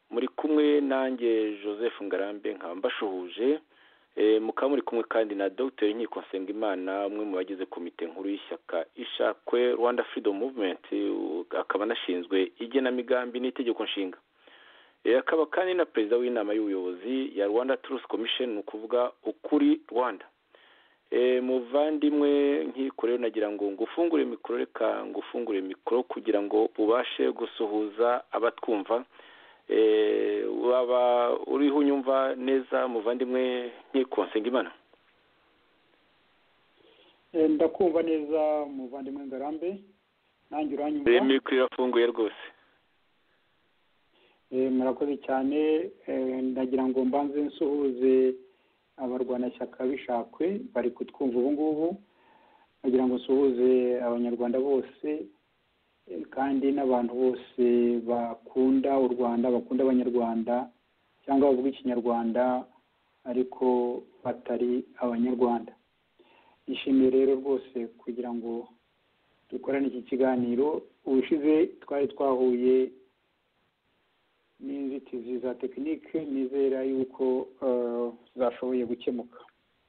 muri kumwe nanjye Joseph Ngarambe nkaba mbashuhuje, mukaba muri kumwe kandi na Dr Nkiko Nsengimana, umwe mu bagize komite nkuru y'ishyaka Ishakwe Rwanda Freedom Movement, akaba anashinzwe igenamigambi n'itegeko nshinga. Akaba kandi na perezida w'inama y'ubuyobozi ya Rwanda Truth Commission, ni ukuvuga ukuri Rwanda. Muvandimwe Nkiko rero nagira ngo ngufungure mikoro, reka ngufungure mikoro kugira ngo ubashe gusuhuza abatwumva. Waba uriho unyumva neza muvandimwe Nkiko Nsengimana? Ndakumva neza muvandimwe Ngarambe, nanjye uranyumva? Mikoro irafunguye rwose. Murakoze cyane. Ndagira ngo mbanze nsuhuze abarwanashyaka b'Ishakwe bari kutwumva ubu ngubu. Ndagira ngo nsuhuze abanyarwanda bose kandi n'abantu bose bakunda u Rwanda, bakunda abanyarwanda cyangwa bavuga ikinyarwanda ariko batari abanyarwanda. Nishimiye rero rwose kugira ngo dukorane iki kiganiro. Ubushize twari twahuye n'inzitizi za tekinike, nizera yuko zashoboye gukemuka.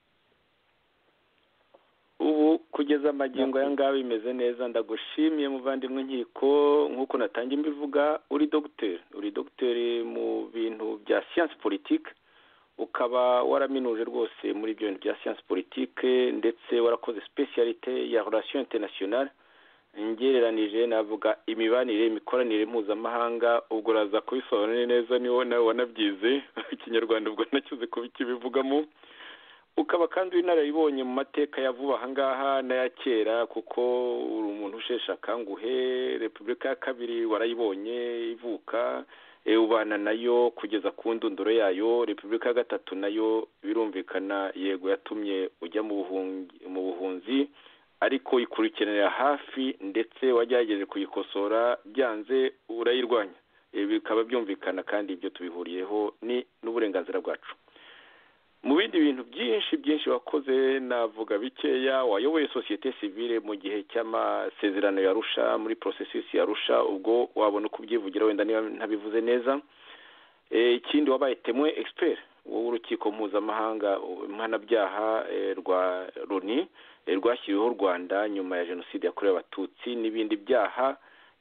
Ubu kugeza amagingo aya ngaya bimeze neza. Ndagushimiye muvandimwe Nkiko. Nk'uko natangiye mbivuga, uri dogiteri mu bintu bya siyansi politike, ukaba waraminuje rwose muri ibyo bintu bya siyansi politike, ndetse warakoze specialite ya relation internationale, ngereranije navuga imikoranire mpuzamahanga. Ubwo uraza kubisobanura neza, niwo nawe wanabyize ikinyarwanda ubwo nacyuze kubikibivugamo. Ukaba kandi winarayibonye mu mateka ya vuba ahangaha n'aya kera, kuko uri umuntu usheshe akanguhe. Repubulika ya kabiri warayibonye ivuka, ubana nayo kugeza ku ndunduro yayo. Repubulika ya gatatu nayo birumvikana yego yatumye ujya mu buhunzi, ariko ikurikiranira hafi, ndetse wagerageje kuyikosora, byanze urayirwanya. Bikaba byumvikana kandi ibyo tubihuriyeho ni n'uburenganzira bwacu. Mu bindi bintu byinshi wakoze, navuga bikeya. Wayoboye societe civile mu gihe cy'amasezerano ya Arusha, muri processus ya Arusha, ubwo wabona uko ubyivugira wenda niba ntabivuze neza. Ikindi wabaye témoin expert w'urukiko mpuzamahanga mpanabyaha rwa Loni rwashyiriweho u Rwanda nyuma ya jenoside yakorewe Abatutsi n'ibindi byaha,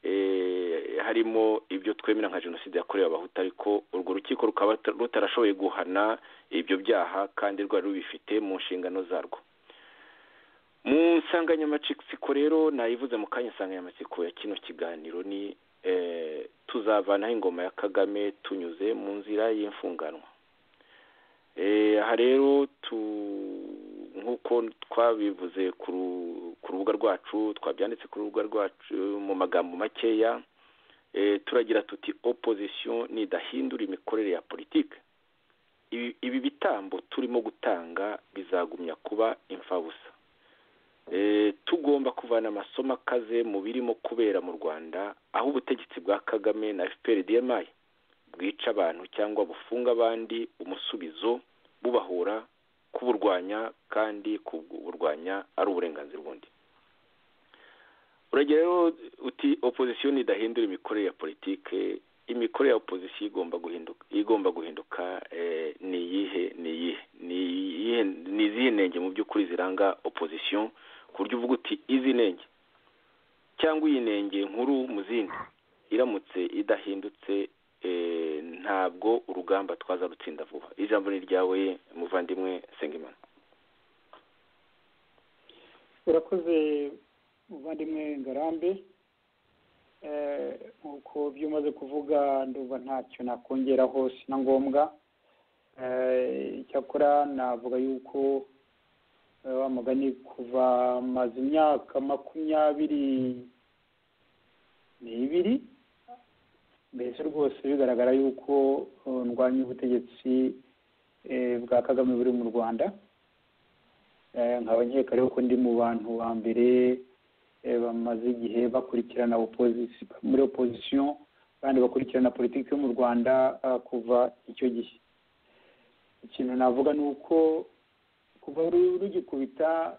harimo ibyo twemera nka jenoside yakorewe Abahutu, ariko urwo rukiko rukaba rutarashoboye guhana ibyo byaha kandi rwari rubifite mu nshingano zarwo. Mu nsanganyamatsiko rero nayivuze mu kanya, insanganyamatsiko ya kino kiganiro ni tuzavanaho ingoma ya Kagame tunyuze mu nzira y'imfunganwa. Aha rero nk'uko twabivuze ku rubuga rwacu, twabyanditse ku rubuga rwacu mu magambo makeya, turagira tuti opposition nidahindura imikorere ya politike, ibi bitambo turimo gutanga bizagumya kuba imfabusa. Tugomba kuvana amasomo akaze mu birimo kubera mu Rwanda, aho ubutegetsi bwa Kagame na FPR-DMI bwica abantu cyangwa bufunga abandi, umusubizo bubahura kuburwanya, kandi kuburwanya ari uburenganzira bundi. Uragira rero uti opposition idahindura imikorere ya politike. Imikorere ya opposition igomba guhinduka. Ni izihe ntenge mu by'ukuri ziranga opposition, ku buryo uvuga uti izi ntenge cyangwa iyi ntenge nkuru mu zindi iramutse idahindutse, ntabwo urugamba twaza rutsinda vuba. Ijambo ni ryawe muvandimwe Nsengimana. Urakoze muvandimwe Ngarambe. Nk'uko byumaze kuvuga, ndumva ntacyo nakongeraho, sina ngombwa. Icyakora navuga yuko wa mugani kuva maze imyaka 22 mbese rwose bigaragara yuko ndwanya ubutegetsi bwa Kagame buri mu Rwanda. Nkaba nkeka rero ko ndi mu bantu ba mbere bamaze igihe bakurikirana muri opposition, kandi bakurikirana politiki yo mu Rwanda kuva icyo gihe. Ikintu navuga ni uko kuva rugikubita,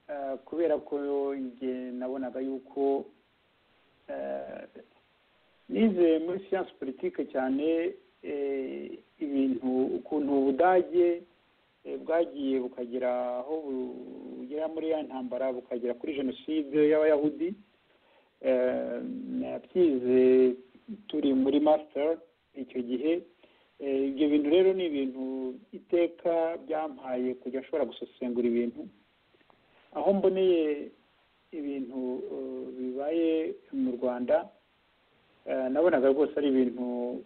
kubera ko nge nabonaga yuko nize muri siyansi politike cyane ibintu ukuntu ubudage bwagiye bukagera aho bugera muri ya ntambara bukagera kuri jenoside y'abayahudi. Nabyize turi muri master icyo gihe. Ibyo bintu rero ni ibintu iteka byampaye kujya ashobora gusesengura ibintu aho mboneye ibintu bibaye mu Rwanda. Nabonaga rwose ari ibintu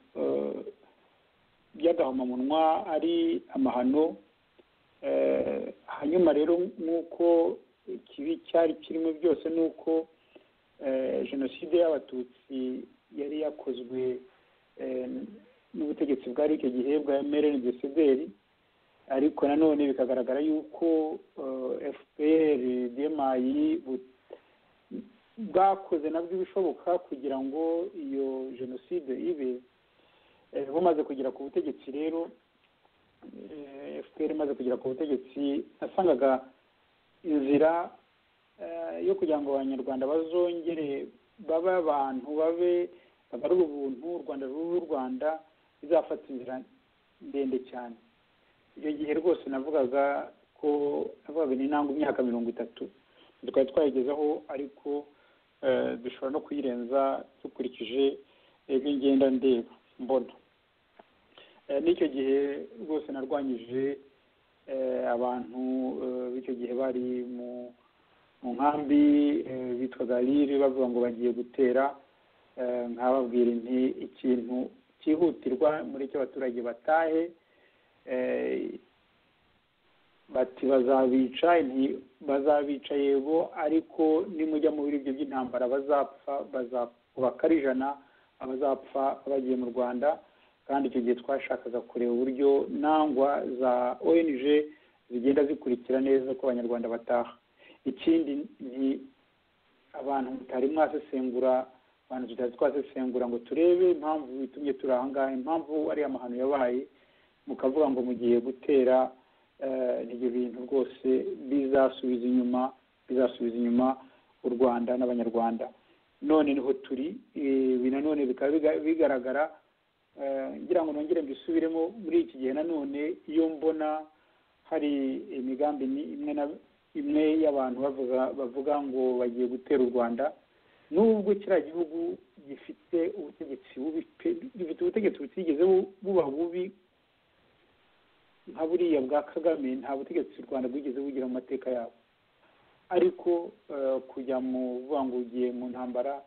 by'agahomamunwa, ari amahano. Hanyuma rero nk'uko ikibi cyari kirimo byose ni uko jenoside y'abatutsi yari yakozwe n'ubutegetsi bwari icyo gihe bwa MRND-CDR, ariko nanone bikagaragara yuko FPR DMI bwakoze nabwo ibishoboka kugira ngo iyo jenoside ibe. Bumaze kugera ku butegetsi rero, FPR imaze kugera ku butegetsi, nasangaga inzira yo kugira ngo abanyarwanda bazongere babe abantu, bagarure ubuntu, u Rwanda rube u Rwanda, bizafata inzira ndende cyane. Icyo gihe rwose navugaga ni intambwe imyaka 30 twari twayigezeho, ariko dushobora no kuyirenza dukurikije ibyo ngenda ndeba mbona. N'icyo gihe rwose narwanyije abantu b'icyo gihe bari mu nkambi bitwaga Lille, bavuga ngo bagiye gutera. Nkababwira nti ikintu cyihutirwa muri cyo abaturage batahe, bati bazabica yego, ariko nimujya mu biribyo by'intambara bazapfa ari ijana abazapfa bagiye mu Rwanda. Kandi icyo gihe twashakaga kureba uburyo nangwa za ONG zigenda zikurikira neza ko abanyarwanda bataha. Ikindi ni abantu mutari mwasesengura, abantu tutari twasesengura ngo turebe impamvu bitumye turi aha ngaha, impamvu ari amahano yabaye, mukavuga ngo mugiye gutera. Ibyo bintu rwose bizasubiza inyuma u Rwanda n'abanyarwanda. None niho turi, nanone bikaba bigaragara. Ngira ngo nongere mbisubiremo, muri iki gihe nanone iyo mbona hari imigambi imwe y'abantu bavuga ngo bagiye gutera u Rwanda, nubwo kiriya gihugu gifite ubutegetsi butigeze buba bubi nka buriya bwa Kagame, nta butegetsi u Rwanda bwigeze bugira mu mateka yabo. Ariko kujya mu vuga ngo ugiye mu ntambara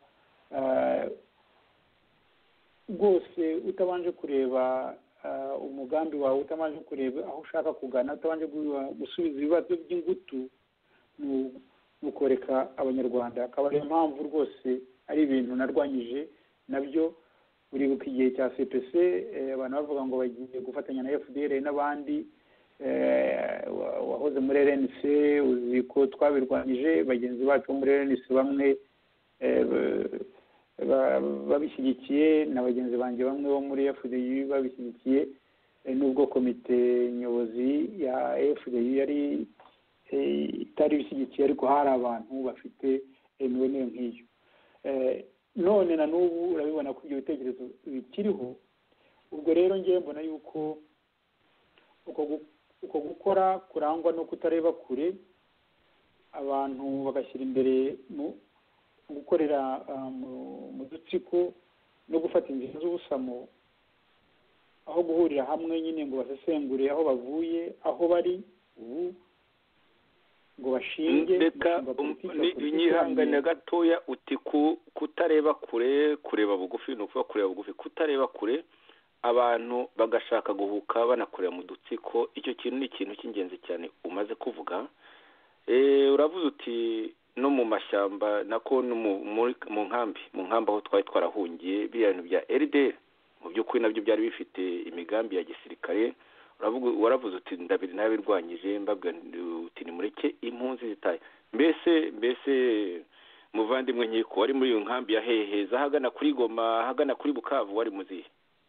rwose utabanje kureba umugambi wawe, utabanje kureba aho ushaka kugana, utabanje gusubiza ibibazo by'ingutu, mukoreka abanyarwanda. Akaba ariyo mpamvu rwose ari ibintu narwanyije nabyo. Uribuka igihe cya CPC abantu bavuga ngo bagiye gufatanya na FDR n'abandi, wahoze muri RNC, uzi ko twabirwanyije. Bagenzi bacu muri RNC bamwe babishyigikiye, na bagenzi banjye bamwe bo muri FDU babishyigikiye, nubwo komite nyobozi ya FDU yari itari bishyigikiye, ariko hari abantu bafite imibonere nk'iyo. None na n'ubu urabibona ko ibyo bitekerezo bikiriho. Ubwo rero ngewe mbona yuko uko gukora kurangwa no kutareba kure, abantu bagashyira imbere mu gukorera mu dutsiko no gufata inzira z'ubusamo, aho guhurira hamwe nyine ngo basesengure aho bavuye, aho bari ubu, ngo bashinge. Reka inyihangane gatoya, uti kutareba kure, kureba bugufi. Ni ukuvuga kureba bugufi, kutareba kure, abantu bagashaka guhuka banakorera mu dutsiko. Icyo kintu ni ikintu cy'ingenzi cyane umaze kuvuga. Uravuze uti no mu mashyamba nako no mu nkambi aho twari twarahungiye, biriya bintu bya RDR mu by'ukuri nabyo byari bifite imigambi ya gisirikare. Waravuze uti nabirwanyije, mbabwira uti nimureke impunzi zitaye. Mbese muvandimwe nkiko, wari muri iyo nkambi ya Heheza hagana kuri Goma, hagana kuri Bukavu, wari muzihe?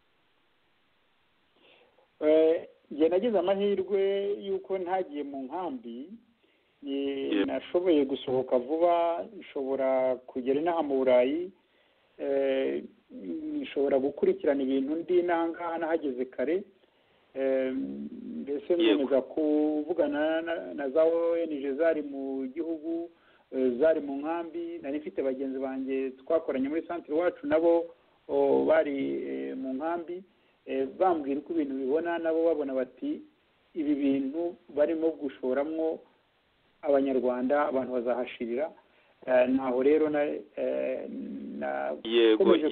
Njye nagize amahirwe y'uko ntagiye mu nkambi, nashoboye gusohoka vuba, nshobora kugera inaha mu Burayi. nshobora gukurikirana ibintu ndi nangaha nahageze kare, mbese nkomeza kuvugana na za ONG zari mu gihugu, zari mu nkambi. Nari mfite bagenzi banjye twakoranye muri centre wacu nabo bari mu nkambi, bambwira uko ibintu bibona, nabo babona bati ibi bintu barimo gushoramwo abanyarwanda abantu bazahashirira. Naho rero yego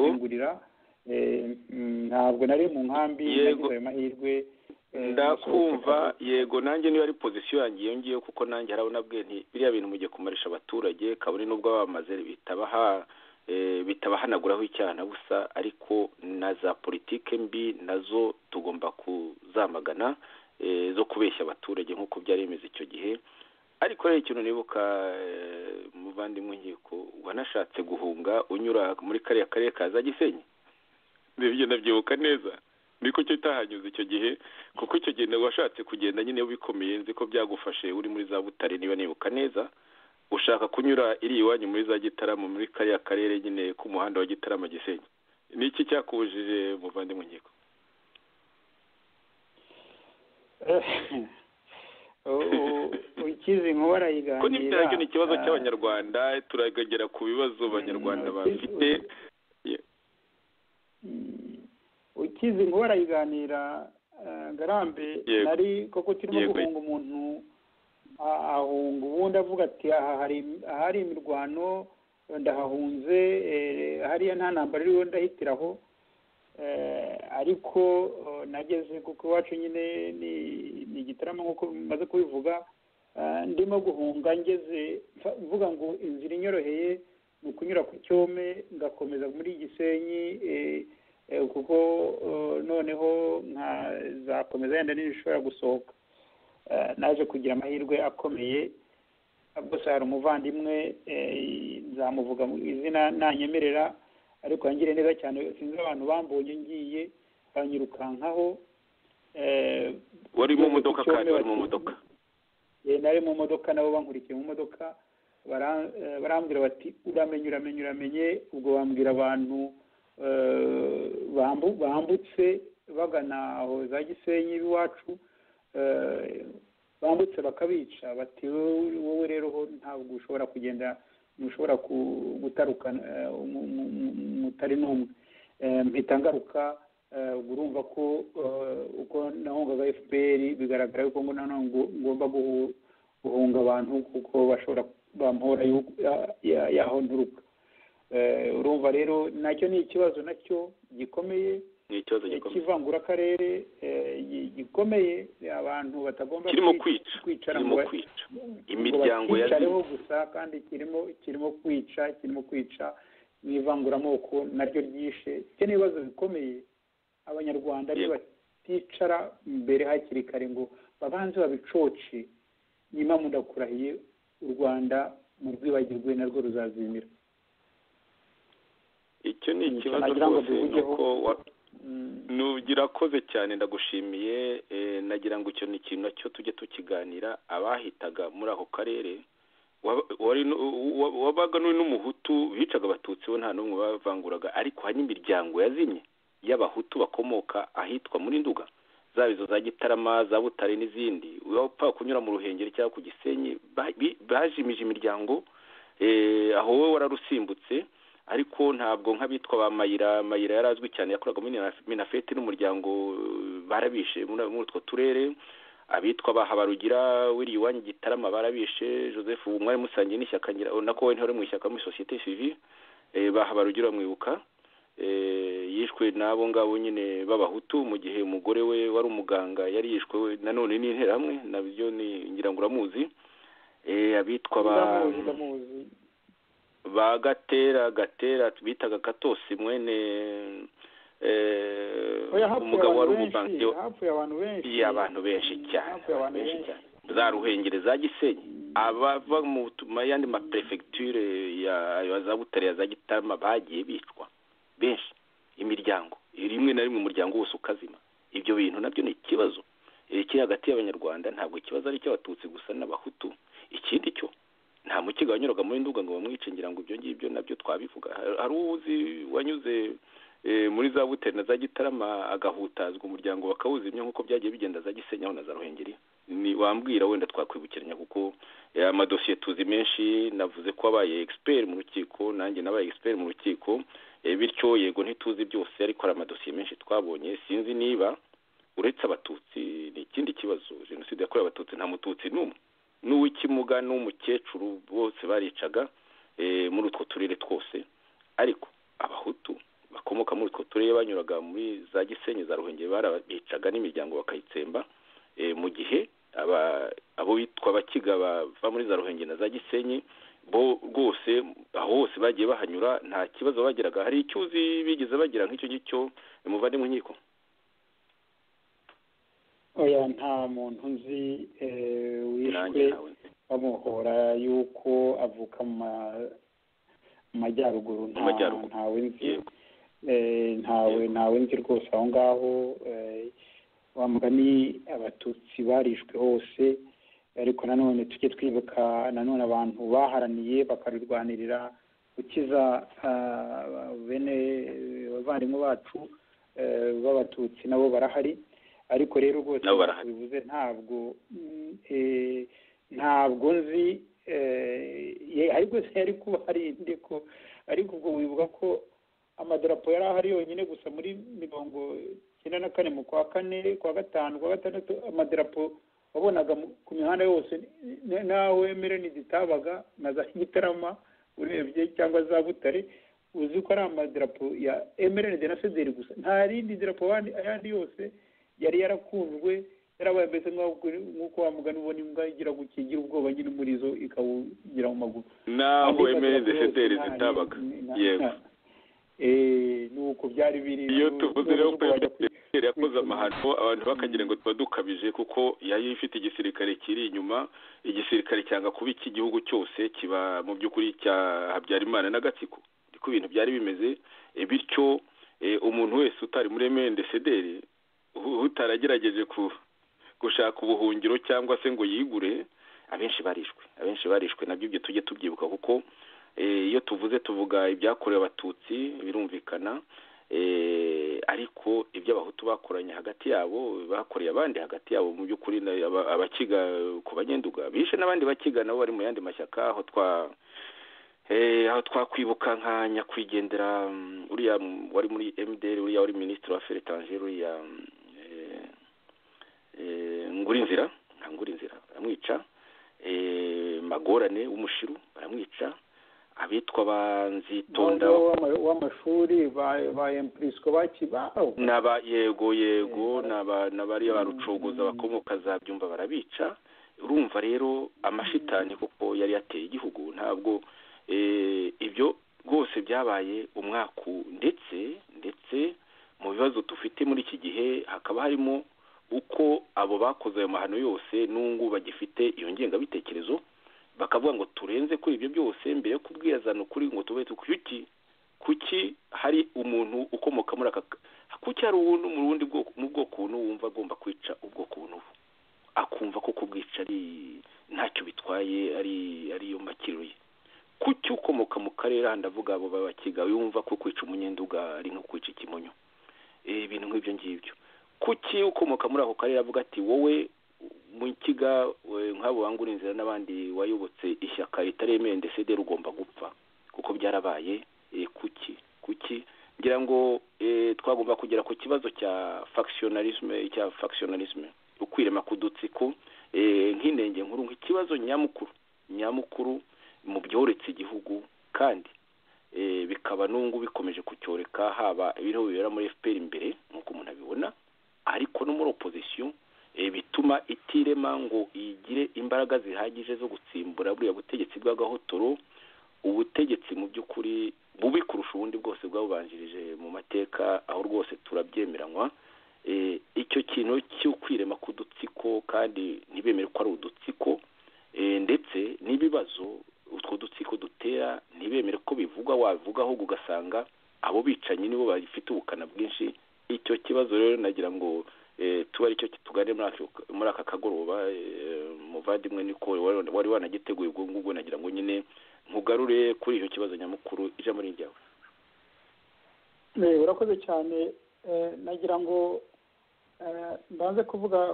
ntabwo nari mu nkambi, nagize ayo mahirwe. Ndakumva. Yego, nanjye niyo ari pozisiyo yanjye iyo ngiyo, kuko nanjye harabona bwe nti biriya bintu mugiye kumarisha abaturage, kabone n'ubwo bamaze bitabahanaguraho icyaha na busa, ariko na za politike mbi nazo tugomba kuzamagana, zo kubeshya abaturage nk'uko byari bimeze icyo gihe. Ariko rero ikintu nibuka, muvandimwe nkiko, wanashatse guhunga unyura muri kariya karere ka za Gisenyi. Ibyo ndabyibuka neza, niko cyo utahanyuze icyo gihe, kuko icyo gihe washatse kugenda nyine bikomeye, nzi ko byagufashe uri muri za Butare niba nibuka neza, ushaka kunyura iri iwanyu muri za Gitarama, muri kariya karere nyine k'umuhanda wa Gitarama Gisenyi. Ni iki cyakubujije muvandimwe nkiko? Ukizi nko barayiganira ko nibyo ni ikibazo cy'abanyarwanda, turagagera ku bibazo abanyarwanda bafite. Ukizi nko barayiganira Ngarambe, nari koko turimo guhunga umuntu ahunga, ubundi avuga ati ahari imirwano ndahahunze, hariya nta ntambara iriho ndahitiraho. Ariko nageze kuko iwacu nyine ni Gitarama nk'uko maze kubivuga, ndimo guhunga ngeze mvuga ngo inzira inyoroheye ni ukunyura ku Cyome ngakomeza muri Gisenyi, kuko noneho nkazakomeza yenda nishobora gusohoka. Naje kugira amahirwe akomeye, bose hari umuvandimwe nzamuvuga mu izina nanyemerera, ariko yangiriye neza cyane. Sinzi abantu bambonye ngiye banyirukankaho. Wari mu modoka kandi wari mu modoka? Nari mu modoka, nabo bankurikiye mu modoka, barambwira bati uramenye. Ubwo bambwira abantu bambutse bagana aho za Gisenyi iwacu, bambutse bakabica, bati wowe rero ntabwo ushobora kugenda, ntushobora gutaruka mutari n'umwe. Mpita ngaruka. Urumva ko uko nahungaga FPR bigaragara yuko ngo ngomba guhunga abantu kuko bashobora bampora yaho nturuka. Urumva rero nacyo ni ikibazo nacyo gikomeye, kivangura akarere gikomeye, abantu batagomba kwicara imiryango yaziho gusa, kandi kirimo kwica n'ivanguramoko naryo ryishe. Icyo ni ibibazo bikomeye. Abanyarwanda baticara mbere hakiri kare ngo babanze babicoce, nyuma mundakurahiye u Rwanda mu rwibagirwe narwo ruzazimira. Icyo ni ikibazo rwose, nuko nugira koze cyane, ndagushimiye. Nagira ngo icyo ni ikintu nacyo tujye tukiganira. Abahitaga muri ako karere wabaga n'umuhutu, bicaga abatutsi bo nta n'umwe bavanguraga, ariko hari n'imiryango yazimye y'abahutu bakomoka ahitwa muri Nduga, zaba izo za Gitarama, za Butare n'izindi. Wapfa kunyura mu Ruhengeri cyangwa ku Gisenyi, bajimije imiryango. Aho wowe wararusimbutse, ariko ntabwo nk'abitwa ba Mayira yarazwi cyane, yakoraga muri Minafeti n'umuryango, barabishe muri utwo turere. Abitwa ba Habarugira wiri iwanyu Gitarama barabishe. Joseph umwari musangiye n'ishyaka nako we ntihore mu ishyaka muri societe civile. Ba Habarugira mwibuka, yishwe n'abo ngabo nyine b'abahutu, mu gihe umugore we wari umuganga yari yishwe nanone n'interahamwe, nabyo ni ngira ngo uramuzi. Abitwa ba Gatera bitaga Katosi mwene umugabo wari umubanki. Abantu benshi cyane, za Ruhengeri, za Gisenyi, abava mu yandi ma prefecture ya za Butare, ya za Gitarama bagiye bicwa benshi. Imiryango rimwe na rimwe umuryango wose ukazima. Ibyo bintu nabyo ni ikibazo kiri hagati y'abanyarwanda. Ntabwo ikibazo ari cy'abatutsi gusa n'abahutu. Ikindi cyo nta mukiga wanyuraga muri Nduga ngo bamwice, ngira ngo ibyo ngibyo nabyo twabivuga. Hari uzi wanyuze muri za Butare na za Gitarama agahutazwa umuryango bakawuzimya nk'uko byagiye bigenda za Gisenyi aho na za Ruhengeri? Ni wambwira wenda twakwibukiranya, kuko amadosiye tuzi menshi. Navuze ko abaye expert mu rukiko, nanjye nabaye expert mu rukiko, bityo yego ntituzi byose, ariko hari amadosiye menshi twabonye. Sinzi niba uretse abatutsi ni ikindi kibazo, jenoside yakorewe abatutsi nta mututsi n'umwe, n'uw'ikimuga n'umukecuru bose baricaga muri utwo turere twose, ariko abahutu bakomoka muri utwo turere banyuraga muri za Gisenyi za Ruhengeri barabicaga n'imiryango bakayitsemba, mu gihe abo bitwa abakiga bava muri za Ruhengeri na za Gisenyi bo rwose aho hose bagiye bahanyura nta kibazo bagiraga. Hari icyo uzi bigeze bagira nk'icyo ngicyo muvandimwe nkiko? oya, nta muntu nzi wishwe bamuhora yuko avuka mu majyaruguru, ntawe nzi, ntawe nzi rwose aho ngaho. Wa mugani abatutsi barishwe hose, ariko nanone tujye twibuka nanone abantu baharaniye bakarurwanirira gukiza bene abavandimwe bacu b'abatutsi, nabo barahari. Ariko rero rwose bivuze ntabwo nzi, ariko yari kuba hari indi ko, ariko ubwo wibuka ko amadarapo yari ahari yonyine gusa muri 1994 mu kwa 4 kwa 5 kwa 6 amadarapo wabonaga ku mihanda yose, nawe Emereni zitabaga na za Gitarama urebye cyangwa za Butare, uzi ko ari amadarapo ya Emereni de na Federi gusa, nta rindi darapo ayandi yose yari yarakunzwe, yarabaye mbese nk'uko wa mugani ubona imbwa igira gukigira ubwoba nyine umurizo ikawugira mu maguru, naho Emereni de Federi zitabaga. Yego, nuko byari biri. Iyo tuvuze rero ko yakoze amahano abantu bakagira ngo tuba dukabije, kuko yari ifite igisirikare kiri inyuma, igisirikare cyanga kuba iki gihugu cyose kiba mu by'ukuri cya Habyarimana n'agatsiko, niko ibintu byari bimeze. Bityo umuntu wese utari muri Emereni de Federi utaragerageje gushaka ubuhungiro cyangwa se ngo yigure, abenshi barishwe. Nabyo ibyo tujye tubyibuka, kuko iyo tuvuga ibyakorewe abatutsi birumvikana, ariko ibyo abahutu bakoranye hagati yabo bakoreye abandi hagati yabo, mu by'ukuri abakiga ku banyenduga bishe n'abandi bakiga nabo bari mu yandi mashyaka. aho twakwibuka nka nyakwigendera uriya wari muri MDR, uriya wari minisitiri wa Affaires étrangères, uriya Ngurinzira baramwica, Magorane w'Umushiru baramwica, abitwa Banzitonda w'amashuri ba Emprisco bakibaho yego n'abari barucogoza bakomoka za Byumba barabica. Urumva rero amashitani kuko yari yateye igihugu. Ntabwo ibyo rwose byabaye umwaku, ndetse mu bibazo dufite muri iki gihe hakaba harimo uko abo bakoze ayo mahano yose n'ungu bagifite iyo ngengabitekerezo, bakavuga ngo turenze kuri ibyo byose mbere yo kubwirazana ukuri ngo tube kuki hari umuntu ukomoka muri kuki hari umuntu mu bundi bwoko, mu bwoko wumva agomba kwica ubwoko buno, akumva ko kubwica ari ntacyo bitwaye, ari yo makiro ye. Kuki ukomoka mu karere ndavuga abo babakiga yumva ko kwica umunyenduga ari nko kwica ikimonyo, ibintu nk'ibyo ngibyo. Kuki ukomoka muri ako karere avuga ati wowe mu kiga nk'abo Bangurinzira n'abandi wayobotse ishyaka ritari Emereni de Federi ugomba gupfa, kuko byarabaye. Kuki ngira ngo twagomba kugera ku kibazo cya factionalisme, ukwirema kudutsiko nk'inenge nkuru, nk'ikibazo nyamukuru mu byoretse igihugu, kandi bikaba n'ungu bikomeje kucyoreka, haba ibiriho bibera muri FPR imbere nk'uko umuntu abibona, ariko no muri opposition, bituma itirema ngo igire imbaraga zihagije zo gutsimbura buriya butegetsi bw'agahotoro, ubutegetsi mu by'ukuri bubi kurusha ubundi bwose bwabubanjirije mu mateka, aho rwose turabyemeranywa. Icyo kintu cy'ukwirema k'udutsiko, kandi ntibemere ko ari udutsiko, ndetse n'ibibazo utwo dutsiko dutera ntibemere ko bivugwa, wabivuga ahubwo ugasanga abo bicanyi nibo bafite ubukana bwinshi. Icyo kibazo rero nagira ngo tuba aricyo tugane muri aka kagoroba muvandimwe niko wari wanagiteguye ubwo ngubwo nagira ngo nyine nkugarure kuri icyo kibazo nyamukuru ijambo ni ryawe. Urakoze cyane. Nagira ngo mbanze kuvuga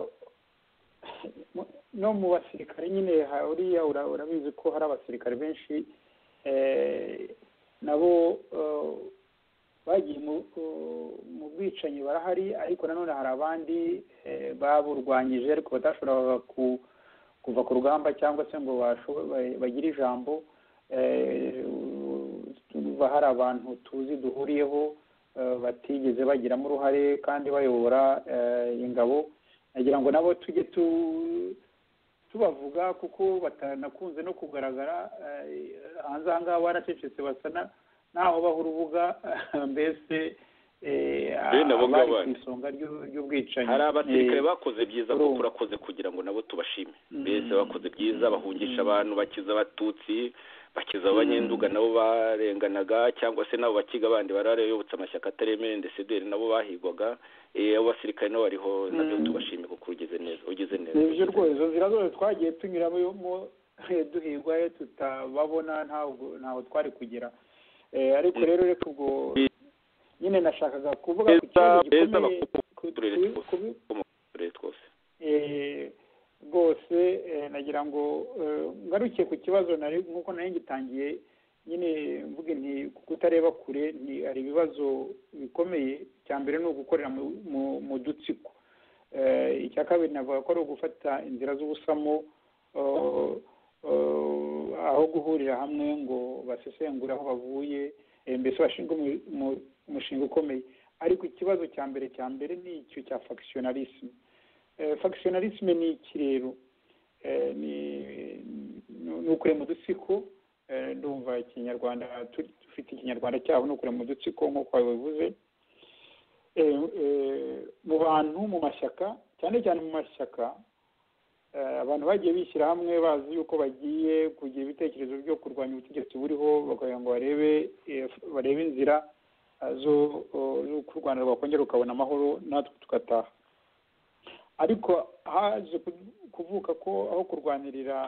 no mu basirikare nyine uriya urabizi ko hari abasirikare benshi nabo bagiye mu bwicanyi barahari, ariko nanone hari abandi baburwanyije ariko badashoboraga kuva ku rugamba cyangwa se ngo bagire ijambo. Hari abantu tuzi duhuriyeho batigeze bagiramo uruhare kandi bayobora ingabo. nagira ngo nabo tujye tubavuga kuko batanakunze no kugaragara hanze aha ngaha baracecetse basa naho baha urubuga mbese abari ku isonga ry'ubwicanyi. hari abasirikare bakoze byiza kuko urakoze kugira ngo nabo tubashime. mbese bakoze byiza, bahungisha abantu, bakiza abatutsi, bakiza abanyenduga nabo barenganaga, cyangwa se nabo bakiga abandi barayobotse amashyaka ataremeye ndesederi nabo bahigwaga. abo basirikare nabo bariho nabyo tubashime kuko ugeze neza. Ibyo rwose izo nzira zose twagiye tunyuramo duhigwa tutababona ntaho twari kugera. Ariko rero reka ubwo nyine nashakaga kuvuga ku kibazo gikomeye rwose. Nagira ngo ngarukiye ku kibazo nk'uko nari ngitangiye nyine mvuge nti kutareba kure hari ibibazo bikomeye. Icya mbere ni ugukorera mu dutsiko. Icya kabiri navuga ko ari ugufata inzira z'ubusamo aho guhurira hamwe ngo basesengure aho bavuye, mbese bashinga umushinga ukomeye. Ariko ikibazo cya mbere ni icyo cya factionalisme. Factionalisme ni iki rero? Ni ukurema udutsiko. Ndumva ikinyarwanda dufite ikinyarwanda cyabo ni ukurema udutsiko nk'uko wabivuze mu bantu, mu mashyaka, cyane cyane mu mashyaka. Abantu bagiye bishyira hamwe bazi yuko bagiye kugira ibitekerezo byo kurwanya ubutegetsi buriho, bakagira ngo barebe inzira z'uko u Rwanda rwakongera rukabona amahoro natwe tugataha. Ariko haje kuvuka ko aho kurwanirira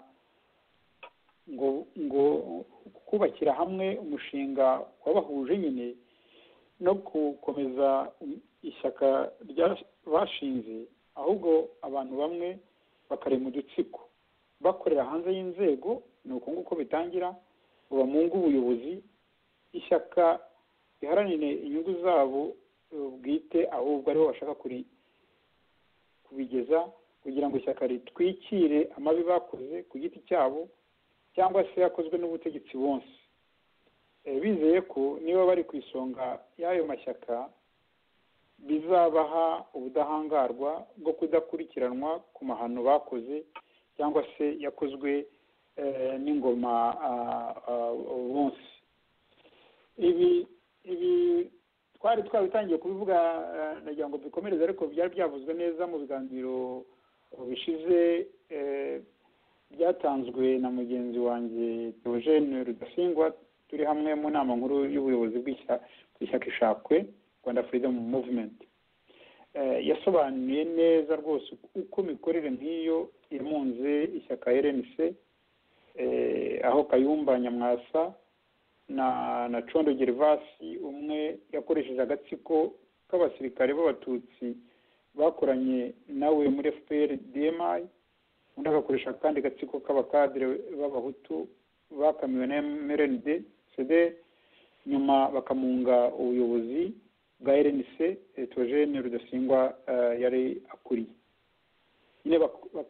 ngo kubakira hamwe umushinga wabahuje nyine no gukomeza ishyaka bashinze, ahubwo abantu bamwe bakarema udutsiko bakorera hanze y'inzego. Ni uko nguko bitangira ngo bamunge ubuyobozi, ishyaka riharanire inyungu zabo bwite, ahubwo ariho bashaka kubigeza kugira ngo ishyaka ritwikire amabi bakoze ku giti cyabo cyangwa se yakozwe n'ubutegetsi bonse, bizeye ko niba bari ku isonga y'ayo mashyaka bizabaha ubudahangarwa bwo kudakurikiranwa ku mahano bakoze cyangwa se yakozwe n'ingoma bonse. Ibi twari twabitangiye kubivuga, nagira ngo bikomereze, ariko byari byavuzwe neza mu biganiro bishize byatanzwe na mugenzi wanjye Theogene Rudasingwa. Turi hamwe mu nama nkuru y'ubuyobozi bw'ishyaka Ishakwe, Rwanda Freedom Movement. Yasobanuye neza rwose uko mikorere nk'iyo imunze ishyaka RNC, aho Kayumba Nyamwasa na Condo Gervasi umwe yakoresheje agatsiko k'abasirikare b'abatutsi bakoranye nawe muri FPR DMI, undi agakoresha kandi gatsiko k'abakadire b'abahutu bakamiwe na MRND CD, nyuma bakamunga ubuyobozi bwa RNC Theogene Rudasingwa yari akuriye. Nyine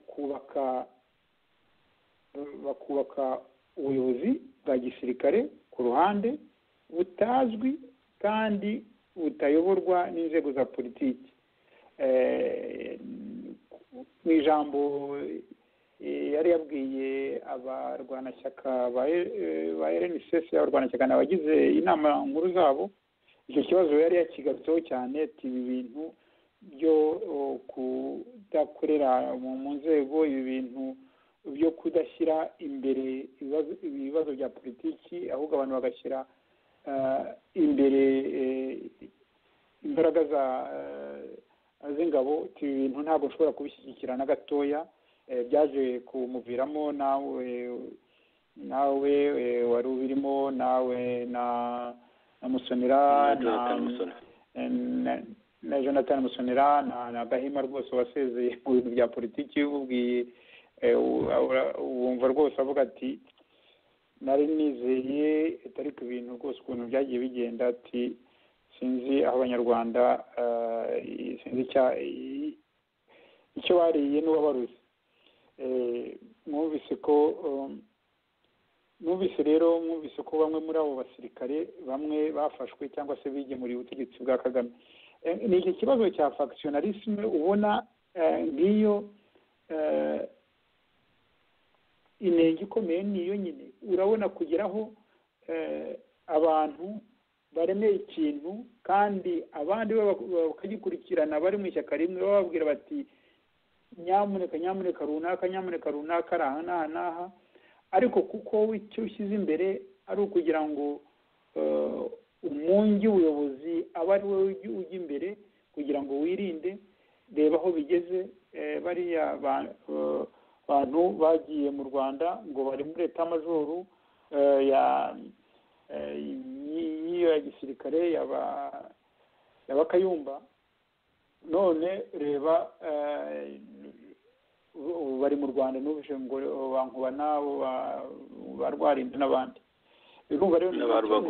bakubaka ubuyobozi bwa gisirikare ku ruhande butazwi kandi butayoborwa n'inzego za politiki. Mu ijambo yari yabwiye abarwanashyaka ba RNC, abarwanashyaka n'abagize inama nkuru zabo, icyo kibazo yari yakigarutseho cyane ati ibi bintu byo kudakorera mu nzego, ibi bintu byo kudashyira imbere ibibazo bya politiki, ahubwo abantu bagashyira imbere imbaraga z'ingabo, ibi bintu ntabwo ushobora kubishyigikira na gatoya. byaje kumuviramo nawe wari ubirimo nawe na Musonera na Jonathan Musonera na Gahima rwose wasezeye mu bintu bya politiki ubwiye wumva rwose avuga ati nari nizeye ariko ibintu rwose ukuntu byagiye bigenda ati sinzi aho abanyarwanda sinzi icyo bariye n'uwabaruze. Mwumvise ko bamwe muri abo basirikare bamwe bafashwe cyangwa se bigemuriye ubutegetsi bwa Kagame. Ni iki kibazo cya factionalisme ubona ngiyo inenge ikomeye niyo nyine urabona kugeraho abantu baremeye ikintu kandi abandi bakagikurikirana bari mu ishyaka rimwe bababwira bati nyamuneka runaka ari aha n'aha, ariko kuko icyo ushyize imbere ari ukugira ngo umungi ubuyobozi aba ari wowe ujya imbere kugira ngo wirinde. Reba aho bigeze, bariya bantu bagiye mu Rwanda ngo bari muri leta y'amajoro y'iyo ya gisirikare yaba Kayumba, none reba bari mu Rwanda n'ubuje ngo bankuba nabo barwarinda n'abandi. Urumva rero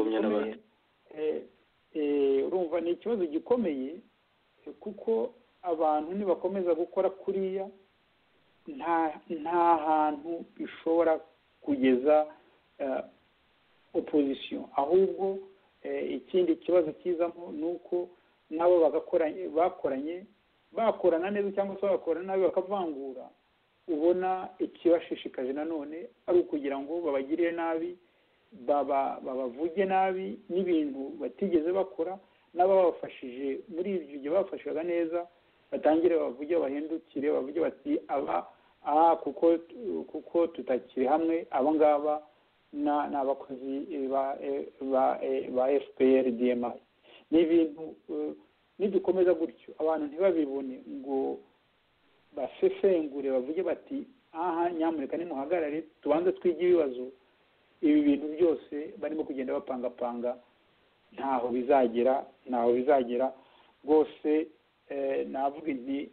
urumva ni ikibazo gikomeye, kuko abantu nibakomeza gukora kuriya nta hantu bishobora kugeza opposition, ahubwo ikindi kibazo kizamo ni uko nabo bakorana neza cyangwa se bakorana nabi bakavangura. Ubona ikibashishikaje nanone ari ukugira ngo babagirire nabi, babavuge nabi n'ibintu batigeze bakora, n'ababafashije muri ibyo gihe bafashaga neza batangire bavuge, bahindukire bavuge bati kuko tutakiri hamwe, aba ngaba ni abakozi ba FPR DMI. Ni ibintu nidukomeza gutyo abantu ntibabibone ngo basesengure bavuge bati nyamuneka nimuhagarare tubanze twige ibibazo, ibi bintu byose barimo kugenda bapangapanga ntaho bizagera rwose. Navuga nti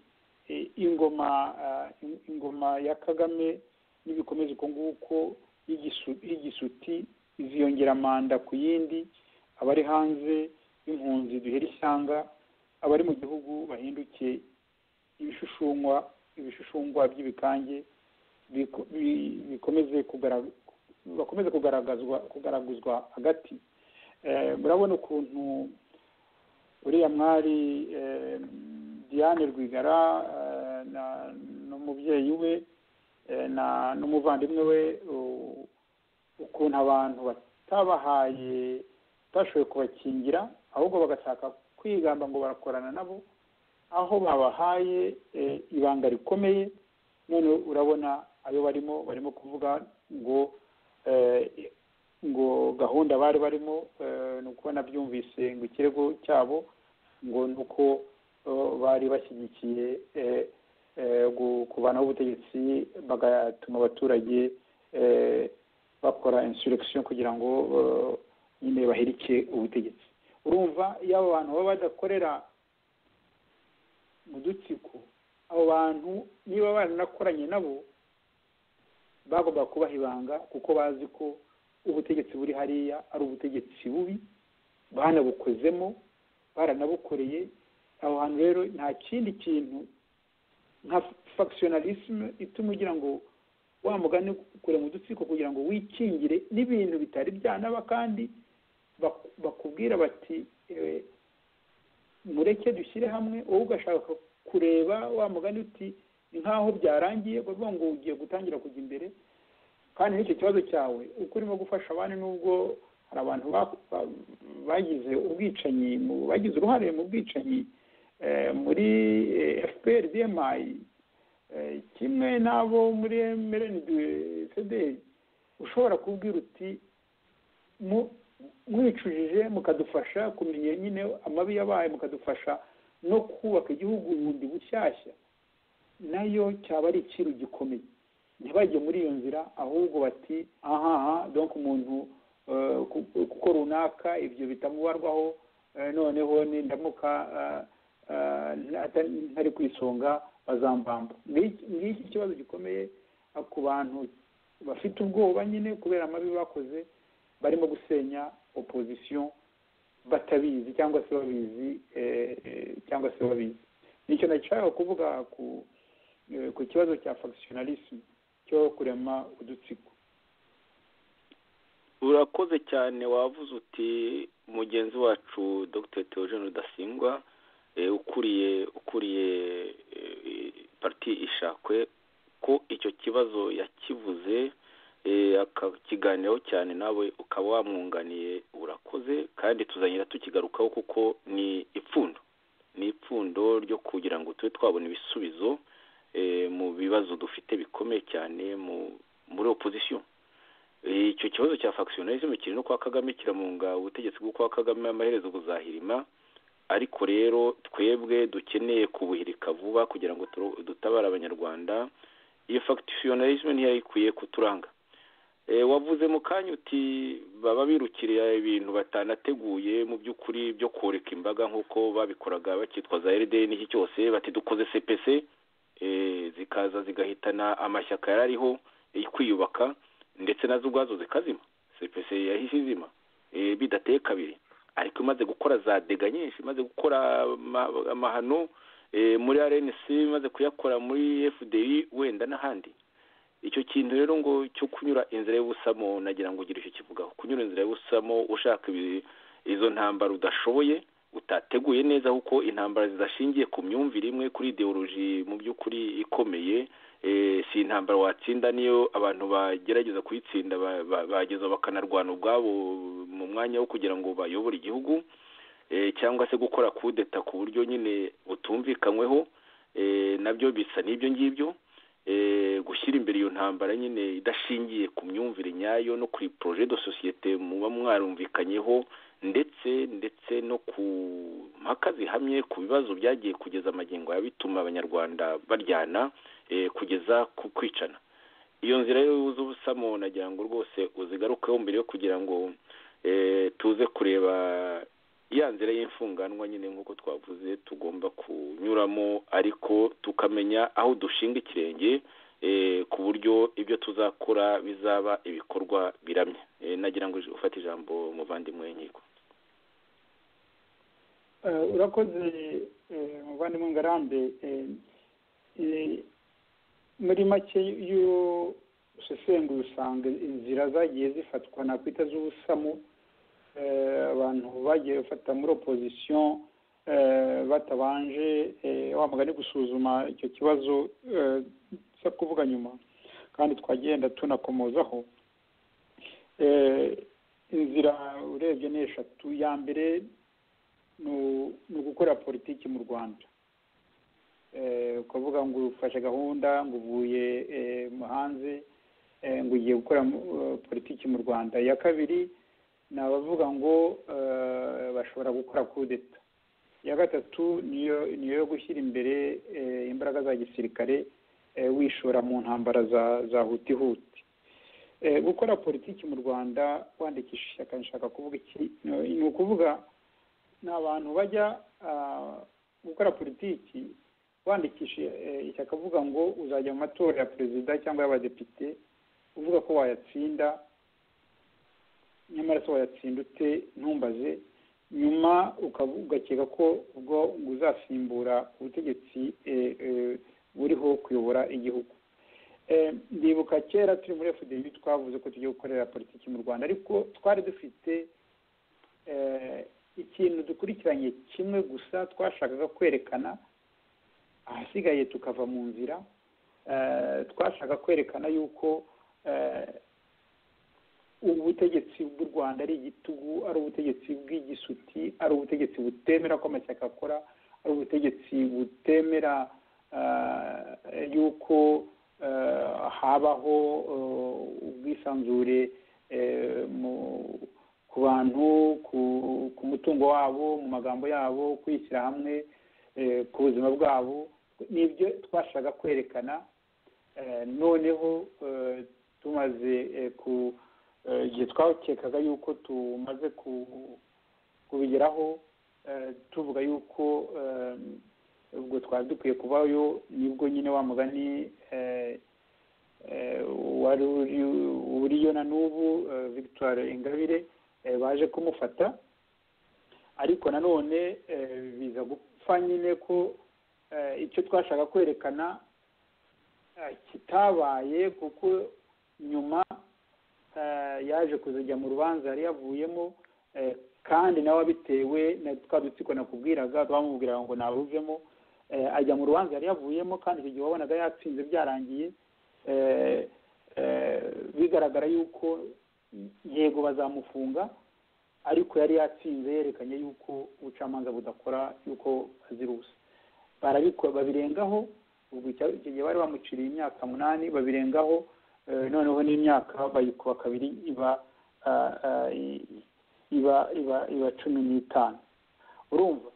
ingoma ya Kagame nibikomeza uko nguko y'igisuti iziyongera manda ku yindi, abari hanze y'impunzi duhera ishyanga, abari mu gihugu bahinduke ibishushungwa by'ibikange, bakomeze kugaragazwa hagati. Murabona ukuntu uriya mwari Diane Rwigara n'umubyeyi we n'umuvandimwe we, ukuntu abantu batashoboye kubakingira ahubwo bagashaka kwigamba ngo barakorana nabo, aho babahaye ibanga rikomeye. None urabona ayo barimo kuvuga ngo gahunda bari barimo ni uko nabyumvise ngo ikirego cyabo ngo ni uko bari bashyigikiye kuvanaho ubutegetsi bagatuma abaturage bakora insurrection kugira ngo nyine bahirike ubutegetsi. Urumva iyo abo bantu baba badakorera mu dutsiko, abo bantu niba baranakoranye nabo bagomba kubaha ibanga, kuko bazi ko ubutegetsi buri hariya ari ubutegetsi bubi, banabukozemo baranabukoreye. Aho hantu rero nta kindi kintu nka factionalisme ituma ugira ngo wa mugani kure mu dutsiko kugira ngo wikingire n'ibintu bitari byanaba, kandi bakubwira bati mureke dushyire hamwe, wowe ugashaka kureba wa mugani uti nkaho byarangiye, bavuga ngo ugiye gutangira kujya imbere. Kandi n'icyo kibazo cyawe uko urimo gufasha abandi, nubwo hari abantu bagize ubwicanyi, bagize uruhare mu bwicanyi muri FPR DMI, kimwe n'abo muri MRND FDL, ushobora kubwira uti mwicujije mukadufasha kumenya nyine amabi yabaye, mukadufasha no kubaka igihugu bundi bushyashya. nayo cyaba ari ikintu gikomeye. Ntibajye muri iyo nzira, ahubwo bati donc umuntu kuko runaka ibyo bitamubarwaho, noneho nindamuka ntari ku isonga bazambamba. Ngiki kibazo gikomeye ku bantu bafite ubwoba nyine kubera amabi bakoze, barimo gusenya opposition batabizi cyangwa se babizi. Nicyo nashaka kuvuga ku kibazo cya factionalisme cyo kurema udutsiko. Urakoze cyane, wavuze uti mugenzi wacu Dr. Theogene Rudasingwa ukuriye parti Ishakwe ko icyo kibazo yakivuze akakiganiraho cyane, nawe ukaba wamwunganiye. Urakoze, kandi tuzanyira tukigarukaho kuko ni ipfundo ryo kugira ngo tube twabona ibisubizo mu bibazo dufite bikomeye cyane muri opposition. Icyo kibazo cya factionalism kiri no kwa Kagame, kiramunga ubutegetsi bwo kwa Kagame amaherezo buzahirima, ariko rero twebwe dukeneye kubuhirika vuba kugira ngo dutabara abanyarwanda. Iyo factionalism ntiyayikwiye kuturanga. Wavuze mu kanya uti baba birukiriye ibintu batanateguye mu by'ukuri byo koreka imbaga nk'uko babikoraga bakitwa za RDN n'iki cyose, bati dukoze CPC, zikaza zigahitana amashyaka yarariho kwiyubaka, ndetse nazo ubwazo zikazima. CPC yahise izima bidateye kabiri, ariko imaze gukora za dega nyinshi, imaze gukora amahano muri RNC, imaze kuyakora muri FDI wenda n'ahandi. Icyo kintu rero ngo cyo kunyura inzira y'ubusamo, nagira ngo ugire icyo kivugaho. Kunyura inzira y'ubusamo ushaka izo ntambara udashoboye, utateguye neza, kuko intambara zidashingiye ku myumvire imwe, kuri ideology mu by'ukuri ikomeye, si intambara watsinda niyo abantu bagerageza kuyitsinda bageza bakanarwana ubwabo mu mwanya wo kugira ngo bayobore igihugu, cyangwa se gukora kudeta ku buryo nyine butumvikanyweho, nabyo bisa n'ibyo ngibyo. Gushyira imbere iyo ntambara nyine idashingiye ku myumvire nyayo no kuri projet de société muba mwarumvikanyeho, ndetse no ku mpaka zihamye ku bibazo byagiye kugeza amagingo bituma abanyarwanda baryana kugeza ku kwicana. Iyo nzira y'ubusamo nagira ngo rwose uzigarukeho mbere yo kugira ngo tuze kureba ya nzira y'imfunganwa nyine nk'uko twavuze tugomba kunyuramo, ariko tukamenya aho dushinga ikirenge ku buryo ibyo tuzakora bizaba ibikorwa biramye. Nagira ngo ufate ijambo muvandimwe Nkiko. Urakoze muvandimwe Ngarambe. Muri make iyo usesengura usanga inzira zagiye zifatwa nakwita z'ubusamo, abantu bagiye bafata muri opposition batabanje wamugani gusuzuma icyo kibazo cyo kuvuga nyuma, kandi twagenda tunakomozaho. Inzira urebye ni eshatu. Ya mbere ni ugukora politiki mu Rwanda, ukavuga ngo ufashe gahunda ngo uvuye hanze ngo ugiye gukora politiki mu Rwanda. Ya kabiri ni abavuga ngo bashobora gukora kudeta. Ya gatatu niyo yo gushyira imbere imbaraga za gisirikare, wishora mu ntambara za hutihuti. Gukora politiki mu Rwanda wandikisha ishyaka, nshaka kuvuga iki? Ni ukuvuga ni abantu bajya gukora politiki wandikisha ishyaka, avuga ngo uzajya mu matora ya perezida cyangwa y'abadepite, uvuga ko wayatsinda, nyamara se wayatsinda ute ntumbaze, nyuma ugakeka ko ubwo uzasimbura ubutegetsi buriho kuyobora igihugu. Ndibuka kera turi muri FDI twavuze ko tugiye gukorera politiki mu Rwanda, ariko twari dufite ikintu dukurikiranye kimwe gusa, twashakaga kwerekana, ahasigaye tukava mu nzira. Twashaka kwerekana yuko ubutegetsi bw'u Rwanda ari igitugu, ari ubutegetsi bw'igisuti, ari ubutegetsi butemera ko amashyaka akora, ari ubutegetsi butemera yuko habaho ubwisanzure ku bantu, ku mutungo wabo, mu magambo yabo, kwishyira hamwe ku buzima bwabo. nibyo twashaka kwerekana. Noneho tumaze ku igihe twakekaga yuko tumaze kubigeraho, tuvuga yuko ubwo twari dukwiye kubayo, nibwo nyine wa mugani wari uriyo na n'ubu Victoire Ingabire baje kumufata, ariko nanone biza gupfa nyine ko icyo twashaka kwerekana kitabaye, kuko nyuma yaje kuzajya mu rubanza yari yavuyemo, kandi nawe abitewe na twa dutsiko nakubwiraga twamubwiraga ngo naruvemo, ajya mu rubanza yari yavuyemo, kandi icyo gihe wabonaga yatsinze byarangiye, bigaragara yuko yego bazamufunga, ariko yari yatsinze yerekanye yuko ubucamanza budakora, yuko azira ubusa. Babirengaho, ubwo icyo gihe bari bamuciriye imyaka 8, babirengaho, noneho n'imyaka bayikuba kabiri iba 15. urumva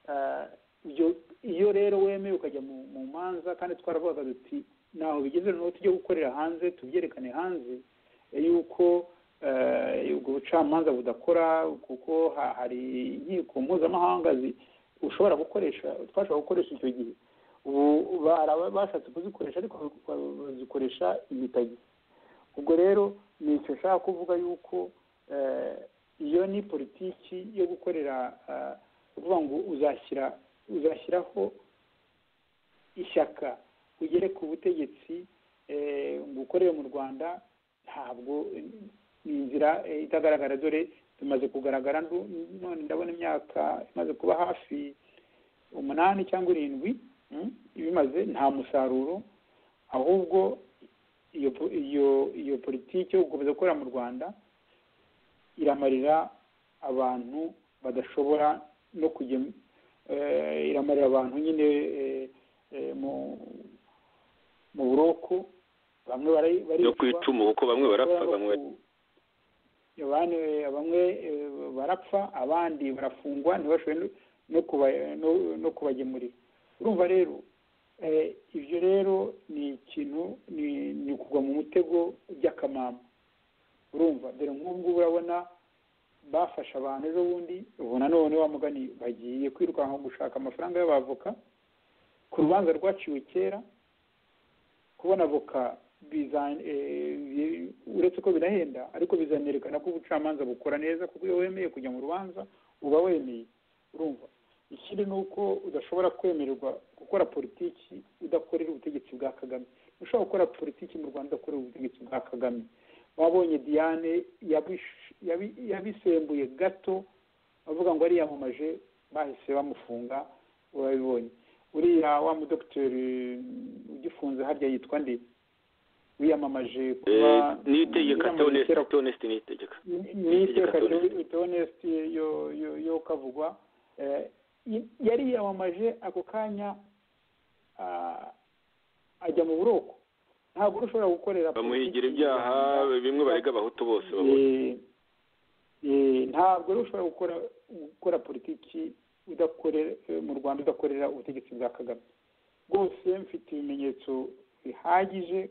iyo rero wemeye ukajya mu manza, kandi twaravugaga duti naho bigeze noneho tujye gukorera hanze, tubyerekane hanze yuko ubwo bucamanza budakora, kuko hari inkiko mpuzamahanga ushobora gukoresha, twashobora gukoresha icyo gihe. Ubu bashatse kuzikoresha, ariko bazikoresha imitagi. ubwo rero ni icyo nshaka kuvuga yuko iyo ni politiki yo gukorera, kuvuga ngo uzashyiraho ishyaka ugere ku butegetsi ngo ukorere mu Rwanda, ntabwo ni inzira itagaragara. Dore tumaze kugaragara, none ndabona imyaka imaze kuba hafi 8 cyangwa 7 bimaze, nta musaruro. Ahubwo iyo politiki yo gukomeza gukora mu Rwanda iramarira abantu badashobora no kujya, iramarira abantu nyine mu buroko. Bamwe bari no kwicumu, kuko bamwe barapfa, bamwe barapfa, abandi barafungwa, ntibashobore no kubagemurira. Urumva rero ibyo rero ni ikintu, ni kugwa mu mutego by'akamama. Urumva dore nk'ubu ngubu urabona bafashe abantu ejo bundi, ubona none wa mugani bagiye kwirukanka gushaka amafaranga y'abavoka ku rubanza rwaciwe kera. Kubona avoka uretse ko birahenda, ariko bizanerekana ko ubucamanza bukora neza, kuko iyo wemeye kujya mu rubanza uba wemeye. Urumva ikindi ni uko udashobora kwemererwa gukora politiki udakorera ubutegetsi bwa Kagame. Ushobora gukora politiki mu Rwanda udakorera ubutegetsi bwa Kagame. Wabonye Diane yabisembuye gato, avuga ngo ariyamamaje, bahise bamufunga. Urabibonye uriya wa mudokiteri ugifunze harya yitwa nde, wiyamamaje kuba Niyitegeka Theoneste yo kavugwa, yari yiyamamaje ako kanya ajya mu buroko. Ntabwo ushobora gukorera bamuhigira ibyaha bimwe barega abahutu bose ntabwo ushobora gukora politiki udakorera mu Rwanda, udakorera ubutegetsi bwa Kagame. Rwose mfite ibimenyetso bihagije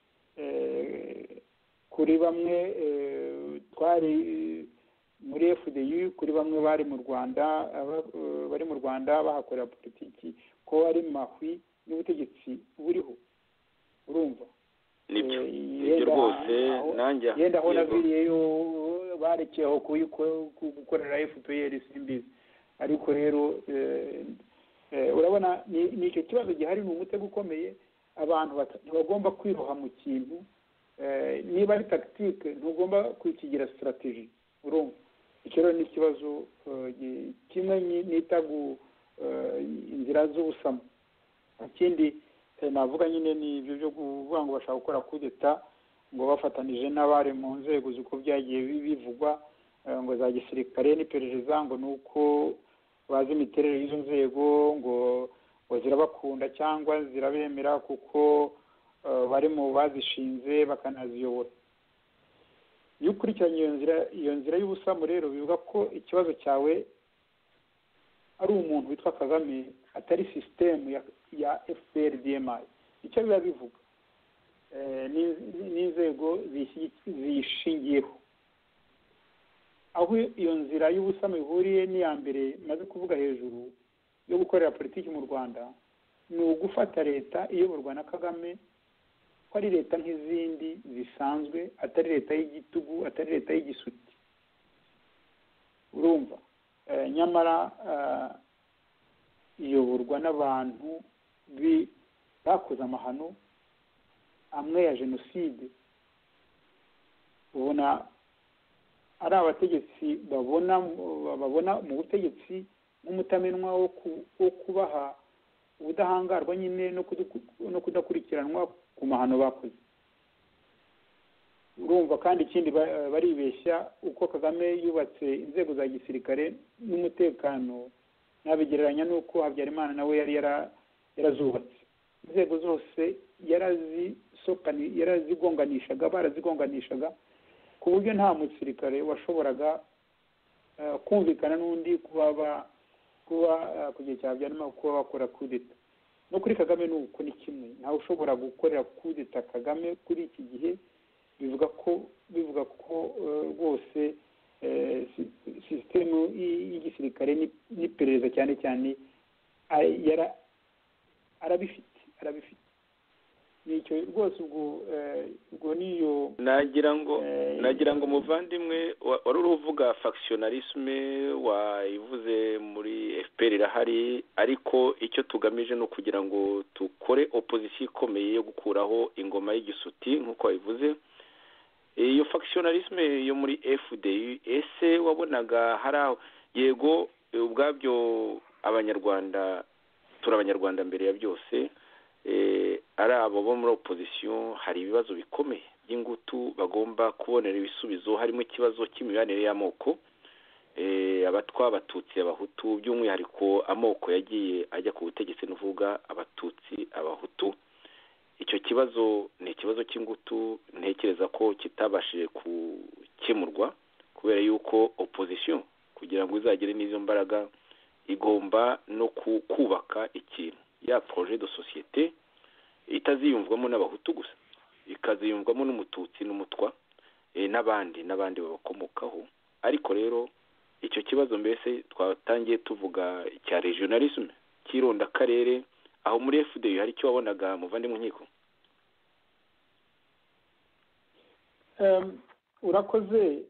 kuri bamwe twari muri FDU, kuri bamwe bari mu Rwanda bahakorera politiki, ko ari mahwi n'ubutegetsi buriho. Urumva nibyo rwose nanjye yenda aho naviriyeyo barekeyeho gukorera FPR simbizi. Ariko rero urabona ni icyo kibazo gihari, ni umutego ukomeye. Abantu ntibagomba kwiroha mu kintu, niba ari tactique ntugomba kwikigira strategy. Urumva icyo rero ni ikibazo kimwe nita inzira z'ubusamo. Ikindi navuga nyine ni ibyo byo kuvuga ngo bashaka gukora kudeta, ngo bafatanije n'abari mu nzego z'uko byagiye bivugwa, ngo za gisirikare n'iperereza, ngo nuko bazi imiterere y'izo nzego, ngo zirabakunda cyangwa zirabemera kuko bari mu bazishinze bakanaziyobora. Iyo ukurikiranye iyo nzira y'ubusamo rero, bivuga ko ikibazo cyawe ari umuntu witwa Kagame atari sisitemu ya FPR-DMI. icyo biba bivuga n'inzego zishingiyeho. aho iyo nzira y'ubusamo ihuriye n'iya mbere maze kuvuga hejuru yo gukorera politiki mu Rwanda, ni ugufata leta iyoborwa na Kagame ko ari leta nk'izindi zisanzwe, atari leta y'igitugu, atari leta y'igisuti. urumva nyamara iyoborwa n'abantu bakoze amahano amwe ya jenoside. ubona ari abategetsi babona mu butegetsi nk'umutamenwa wo kubaha ubudahangarwa nyine no kudakurikiranwa ku mahano bakoze. urumva kandi ikindi baribeshya uko Kagame yubatse inzego za gisirikare n'umutekano nabigereranya n'uko Habyarimana nawe yari yarazubatse. inzego zose barazigonganishaga ku buryo nta musirikare washoboraga kumvikana n'undi kuba ku gihe cya Habyarimana kuba bakora kudeta. no kuri Kagame nuko ni kimwe, ntawe ushobora gukorera kudeta Kagame kuri iki gihe. bivuga ko rwose sisitemu y'igisirikare n'iperereza cyane cyane arabifite. nicyo rwose ubwo niyo nagira ngo muvandimwe wari uvuga factionalisme wayivuze muri FPR irahari, ariko icyo tugamije no kugira ngo tukore opposition ikomeye yo gukuraho ingoma y'igisuti nk'uko wayivuze. iyo factionalisme yo muri FDU ese wabonaga hari yego ubwabyo abanyarwanda turi abanyarwanda mbere ya byose, ari abo bo muri opposition hari ibibazo bikomeye by'ingutu bagomba kubonera ibisubizo. harimo ikibazo cy'imibanire y'amoko, abatwa, abatutsi, abahutu, by'umwihariko amoko yagiye ajya ku butegetsi n'uvuga abatutsi, abahutu. icyo kibazo ni ikibazo cy'ingutu ntekereza ko kitabashije gukemurwa kubera yuko opposition kugira ngo izagire n'izo mbaraga igomba no kubaka ikintu ya projet de société itaziyumvwamo n'abahutu gusa, ikaziyumvwamo n'umututsi n'umutwa n'abandi babakomokaho. ariko rero icyo kibazo mbese twatangiye tuvuga cya regionalisme cy'ironda akarere, aho muri FDU hari icyo wabonaga muvandimwe nkiko? urakoze.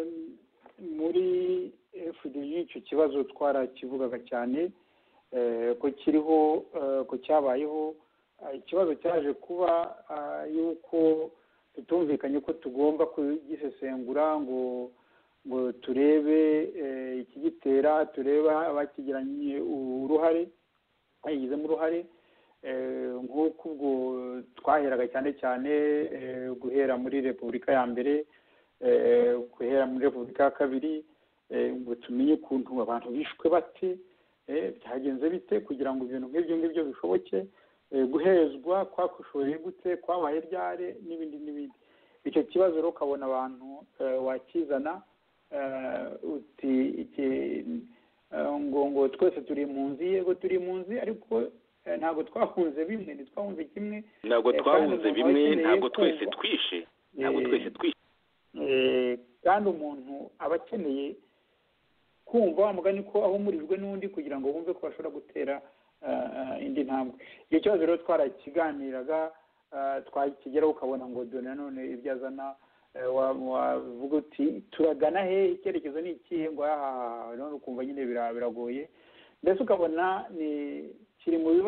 muri FDU icyo kibazo twarakivugaga cyane ko kiriho, ko cyabayeho. ikibazo cyaje kuba yuko tutumvikanye ko tugomba kugisesengura ngo turebe ikigitera, turebe abakigiranye uruhare, bayigizemo uruhare. nk'uko ubwo twaheraga cyane cyane guhera muri Repubulika ya mbere, guhera muri Repubulika ya kabiri, ngo tumenye ukuntu abantu bishwe bate, byagenze bite kugira ngo ibintu nk'ibyo bishoboke, guhezwa kwakushoboye gute, kwabaye ryare, n'ibindi. icyo kibazo rero ukabona abantu wakizana uti ngo twese turi impunzi. yego turi impunzi, ariko ntabwo twahunze bimwe, ntitwahunze kimwe, ntabwo twahunze bimwe, ntabwo twese twishe, kandi umuntu aba akeneye kumva wa mugani ko ahumurijwe n'undi kugira ngo bumve ko bashobora gutera indi ntambwe. icyo kibazo rero twarakiganiraga, twakigeraho ukabona ngo dore nanone ibyo azana, wavuga uti turagana he, icyerekezo ni ikihe, ngo none ukumva nyine biragoye. mbese ukabona kiri mu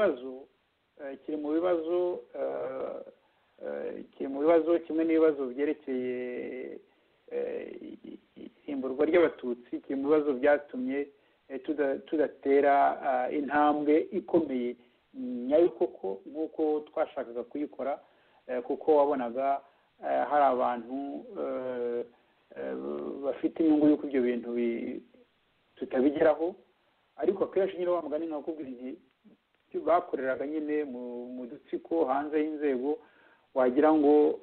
bibazo kimwe n'ibibazo byerekeye ihimburwa ry'abatutsi, kiri mu bibazo byatumye tudatera intambwe ikomeye nyayo koko nk'uko twashakaga kuyikora, kuko wabonaga hari abantu bafite inyungu y'uko ibyo bintu tutabigeraho. ariko akenshi nyine wa mugani nkakubwira igihe bakoreraga nyine mu dutsiko hanze y'inzego, wagira ngo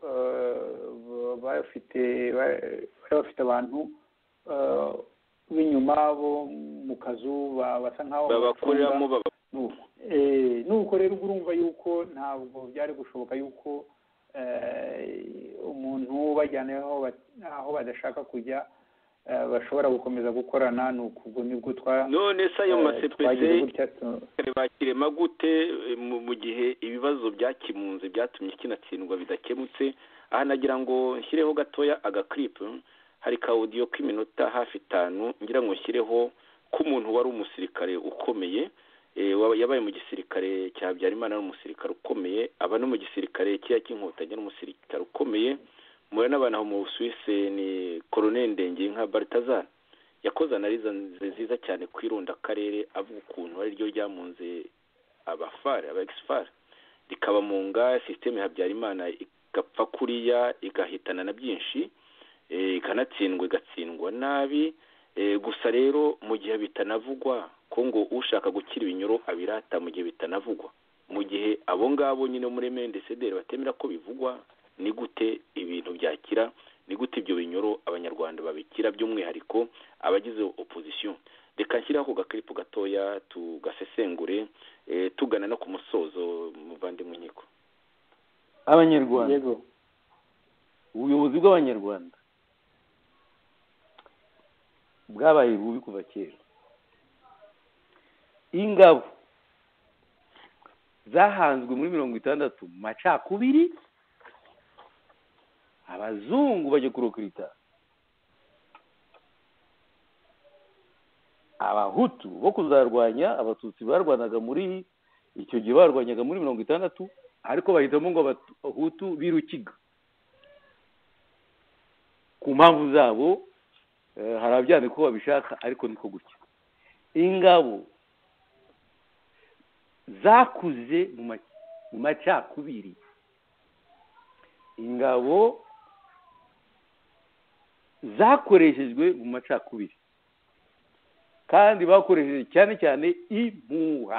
bafite abantu b'inyuma bo mu kazu basa nkaho babakoreramo nuko rero urumva yuko ntabwo byari gushoboka yuko umuntu bajyana aho badashaka kujya bashobora gukomeza gukorana. ni ubwo nibwo none se ayo masepese bakirema gute mu gihe ibibazo byakimunze byatumye kinatsindwa bidakemutse? aha nagira ngo nshyireho gatoya agaklipu, hari ka audio k'iminota hafi 5 ngira ngo nshyireho k'umuntu wari umusirikare ukomeye, yabaye mu gisirikare cya Habyarimana n'umusirikare ukomeye, aba no mu gisirikare cy'inkotanyi n'umusirikare ukomeye. Muri n'abana mu Busuwisi ni Colonel Ndengenka Balthazar, yakoze analiza nziza cyane kwirunda akarere, avuga ukuntu ari ryo ryamunze abafare aba-exfare rikaba munga systeme Habyarimana igapfa kuriya igahitana na byinshi, ikanatsindwa igatsindwa nabi. Gusa rero mu gihe bitanavugwa ko ngo ushaka gukira ibinyoro abirata, mu gihe bitanavugwa, mu gihe abo ngabo nyine muri MNDCD batemera ko bivugwa, ni gute ibintu byakira? Ni gute ibyo binyoro abanyarwanda babikira, by'umwihariko abagize opposition? Reka nshyiraho gaklipu gatoya tugasesengure, tugana no ku musozo. Muvandimwe Nkiko, abanyarwanda, ubuyobozi bw'abanyarwanda bwabaye bubi kuva kera. Ingabo zahanzwe muri 60 macakubiri, abazungu bajya kurokirita abahutu bo kuzarwanya abatutsi barwanaga muri icyo gihe, barwanyaga muri 60, ariko bahitamo ngo abahutu birukiga ku mpamvu zabo. Hari abyane ko babishaka, ariko niko gutya. Ingabo zakuze mu macakubiri, ingabo zakoreshejwe mu macakubiri, kandi bakoresheje cyane cyane impuha.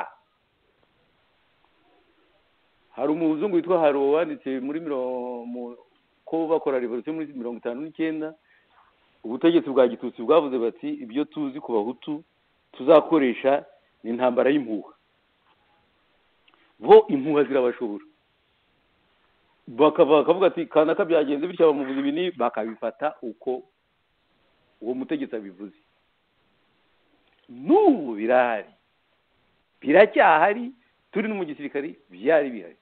Hari umuzungu witwa Haro wanditse muri ko bakora revolution muri 59, ubutegetsi bwa gitutsi bwavuze bati ibyo tuzi ku bahutu tuzakoresha ni intambara y'impuha. Bo impuha zirabashobora, bakavuga ati kanaka byagenze bityo bamuvuze ibini, bakabifata uko uwo mutegetsi abivuze. N'ubu birahari, biracyahari, turi no mu gisirikari byari bihari.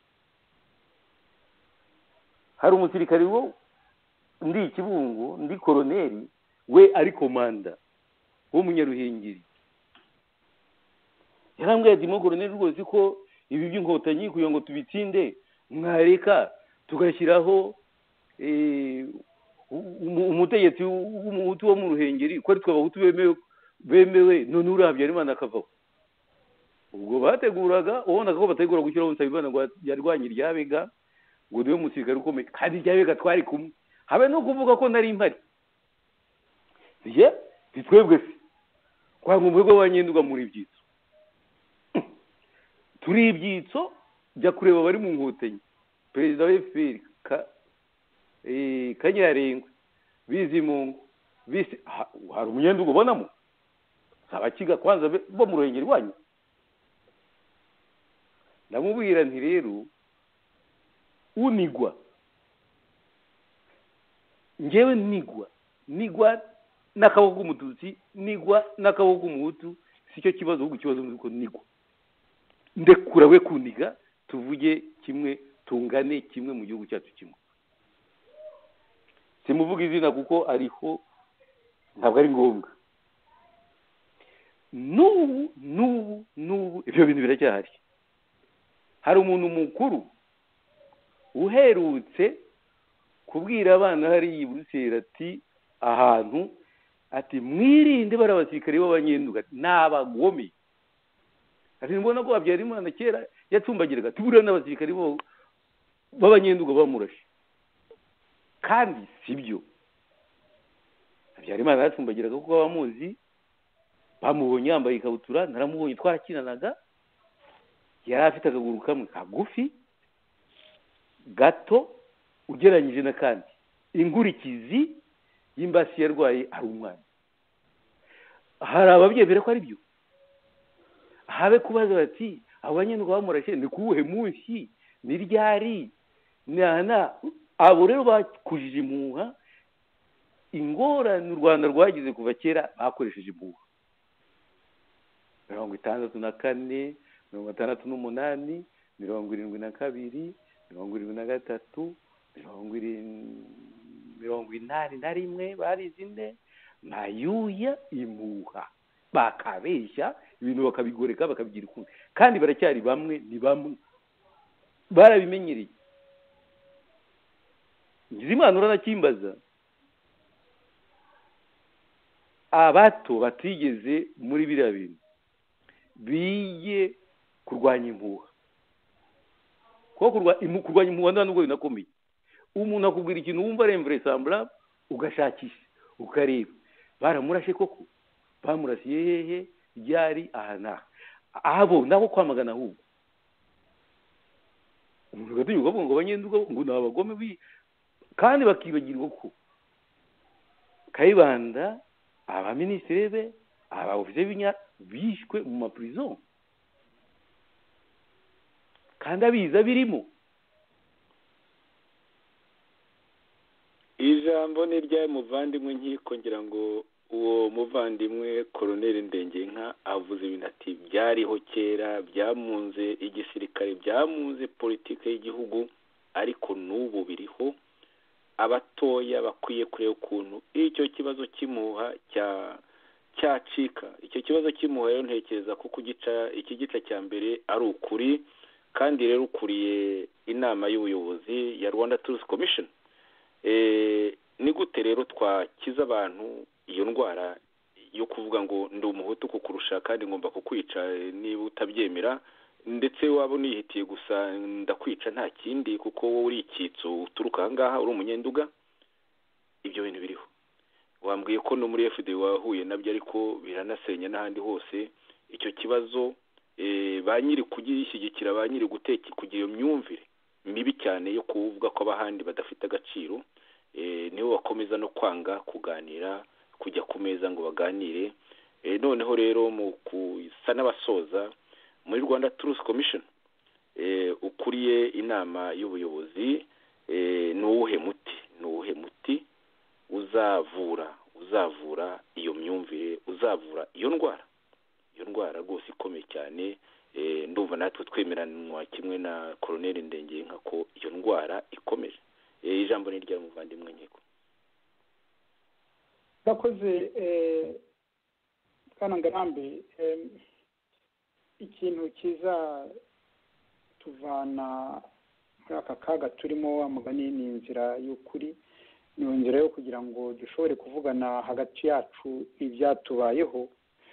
Hari umusirikari wo ndi Kibungo, ndi koroneri, we ari komanda wo Munyaruhengeri, yarambwiye ati mo koroneri rwose ko ibi by'inkotanyi kugira ngo tubitsinde mwareka tugashyiraho umutegetsi w'umuhutu wo mu Ruhengeri, ko ari twe abahutu bemewe, none uri Habyarimana akavaho. Ubwo bateguraga, ubonaga ko bategura gushyiraho Nsabimana ngo yarwanye iryabega, ngo niwe musirikare ukomeye, kandi iryabega twari kumwe, habe no kuvuga ko nari impari. Twebwe se kwa ngo mwebwe banyenduga muri ibyitso, turi ibyitso jya kureba bari mu nkotanyi, perezida wa FPR Kanyarengwe, Bizimungu, hari umunyenduga ubonamo? Abakiga kwanza bo mu Ruhengeri wanyu. Ndamubwira nti rero unigwa, ngewe nigwa n'akaboko k'umututsi, nigwa n'akaboko k'umuhutu, si cyo kibazo, ahubwo ikibazo nuko nigwa. Ndekura we kuniga, tuvuge kimwe, tungane kimwe mu gihugu cyacu kimwe. Simuvuga izina kuko ariho, ntabwo ari ngombwa. N'ubu ibyo bintu biracyahari. Hari umuntu mukuru uherutse kubwira abana hari i Buruseli ati ahantu, ati mwirinde bari abasirikare b'abanyenduga n'abagome. Ati mbona ko Habyarimana kera yacumbagiraga, tubura n'abasirikare b'abanyenduga bamurashe, kandi sibyo. Habyarimana yacumbagiraga kuko abamuzi bamubonye yambaye ikabutura, naramubonye twarakinanaga, yari afite akaguru kamwe kagufi gato ugeranyije na kandi ingurikizi y'imbasi yarwaye ari umwana. Hari ababyemera ko ari byo, habe kubaza bati abo banyenduga bamurashe ni kuwuhe munsi ni ryari abo rero bakujije impuha ingorane u Rwanda rwagize kuva kera bakoresheje impuha 64 68 72 73 81 barizinde mayuya impuha bakabeshya ibintu bakabigoreka bakabigira ukundi kandi baracyari bamwe ni bamwe barabimenyereye Ngizimana uranakimbaza abato batigeze muri biriya bintu biye kurwanya impuha kuko kurwanya impuha nubwo binakomeye umuntu akubwira ikintu wumva ari invraisemblable ugashakisha ukareba baramurashe koko bamurasiye hehe ryari aha abo nabo kwamagana ahubwo umuntu gatinyuka avuga ngo abanyenduga ngo nabagome kandi bakibagirwa ko Kayibanda abaminisitiri be abaofisiye b'inya bishwe mu maprison kandi abiza birimo ijambo ni rya muvandimwe nkiko ngira ngo uwo muvandimwe Colonel Ndengenka avuze ibintu ati byariho kera byamunze igisirikare byamunze politike y'igihugu ariko n'ubu biriho abatoya bakwiye kureba ukuntu icyo kibazo cy'imuha cyacika icyo kibazo cy'imuha rero ntekereza ko iki gice cya mbere ari ukuri kandi rero ukuriye inama y'ubuyobozi ya Rwanda Truth Commission ni gute rero twakiza abantu iyo ndwara yo kuvuga ngo ndi umuhutu kukurusha kandi ngomba kukwica niba utabyemera ndetse waba unihitiye gusa ndakwica nta kindi kuko wowe uri icyitso uturuka aha ngaha uri umunyenduga ibyo bintu biriho wambwiye ko no muri FD wahuye nabyo ariko biranasenya n'ahandi hose icyo kibazo ba nyiri kugishyigikira ba nyiri kugira iyo myumvire mibi cyane yo kuvuga ko abahandi badafite agaciro nibo bakomeza no kwanga kuganira kujya ku meza ngo baganire noneho rero mu kusa n'abasoza muri Rwanda Truth Commission ukuriye inama y'ubuyobozi ni uwuhe muti uzavura iyo myumvire uzavura iyo ndwara rwose ikomeye cyane ndumva natwe twemeranwa kimwe na Colonel Ndengenka ko iyo ndwara ikomeje ijambo ni rya muvandimwe nkiko bakoze kana ngarambe ikintu kiza tuvana muri aka kaga turimo amugani ni inzira y'ukuri ni inzira yo kugira ngo dushobore kuvugana hagati yacu ibyatubayeho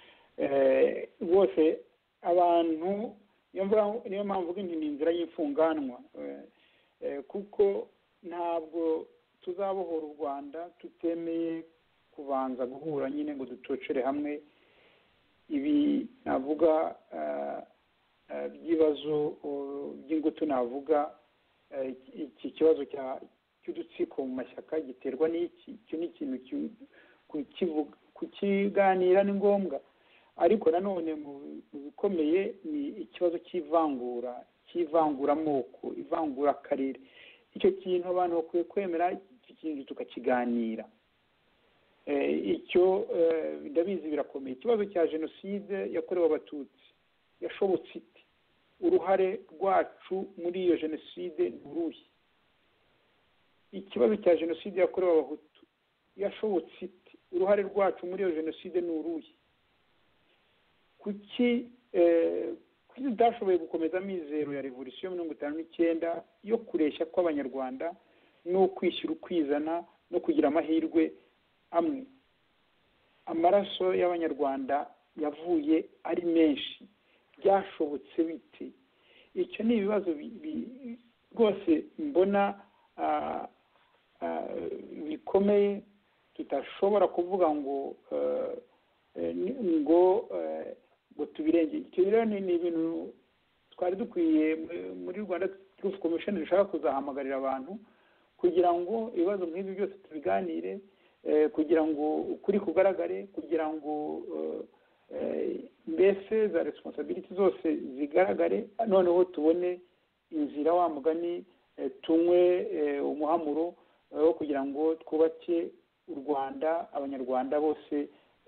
bose abantu niyo mpamvu ni inzira y'imfunganwa kuko ntabwo tuzabohora u Rwanda tutemeye kubanza guhura nyine ngo dutocere hamwe ibi navuga by'ibibazo by'ingutu navuga iki kibazo cy'udutsiko mu mashyaka giterwa n'iki icyo ni ikintu kukiganira ni ngombwa ariko nanone mu bikomeye ni ikibazo cy'ivanguramoko ivangurakarere icyo kintu abantu bakwiye kwemera iki kintu tukakiganira icyo ndabizi birakomeye ikibazo cya jenoside yakorewe abatutsi yashobotse iti uruhare rwacu muri iyo jenoside ni uruhe ikibazo cya jenoside yakorewe abahutu yashobotse iti uruhare rwacu muri iyo jenoside ni uruhe kuki tudashoboye gukomeza amizero ya revolisiyo 59 yo kureshya kw'abanyarwanda no kwishyira ukwizana no kugira amahirwe amwe amaraso y'abanyarwanda yavuye ari menshi byashobotse bite icyo ni ibibazo rwose mbona bikomeye tutashobora kuvuga ngo tubirenge icyo rero ni ibintu twari dukwiye muri Rwanda Truth Commission dushaka kuzahamagarira abantu kugira ngo ibibazo nk'ibi byose tubiganire kugira ngo ukuri kugaragare kugira ngo mbese za resiponsabiriti zose zigaragare, noneho tubone inzira wa mugani tunywe umuhamuro wo kugira ngo twubake u Rwanda abanyarwanda bose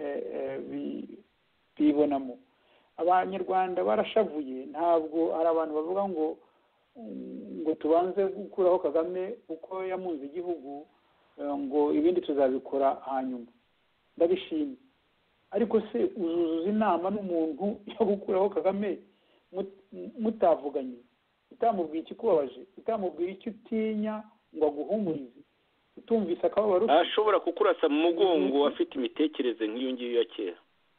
bibonamo. Abanyarwanda barashavuye, ntabwo hari abantu bavuga ngo tubanze gukuraho Kagame uko yamunze igihugu ngo ibindi tuzabikora hanyuma. Ndabishimye, ariko se uzuzuza inama n'umuntu yo gukuraho Kagame mutavuganye, utamubwiye ikikubabaje, utamubwiye icyo utinya ngo aguhumurize, utumvise akababaro ashobora kukurasa mu mugongo afite imitekerereze nk'iyo ngiyo ya kera.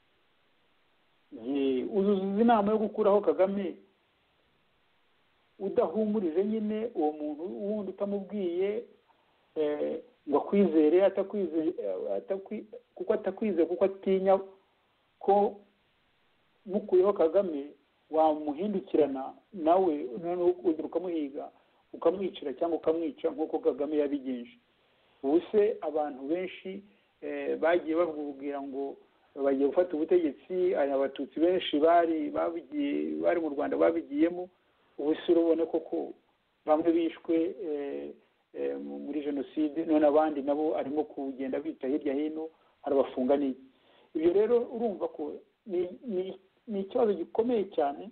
uzuzuza inama yo gukuraho Kagame udahumurije nyine uwo muntu wundi utamubwiye ngo akwizere, kuko atakwizeye, kuko atinya ko mukuyeho Kagame wamuhindukirana nawe noneho ukamuhiga ukamwicira cyangwa ukamwica nk'uko Kagame yabigenje. ubu se abantu benshi bagiye babwira ngo bagiye gufata ubutegetsi, abatutsi benshi bari mu Rwanda babigiyemo. ubu se urabona koko bamwe bishwe muri jenoside, none abandi nabo arimo kugenda bita hirya hino arabafunga n'iki. ibyo rero urumva ko ni ikibazo gikomeye cyane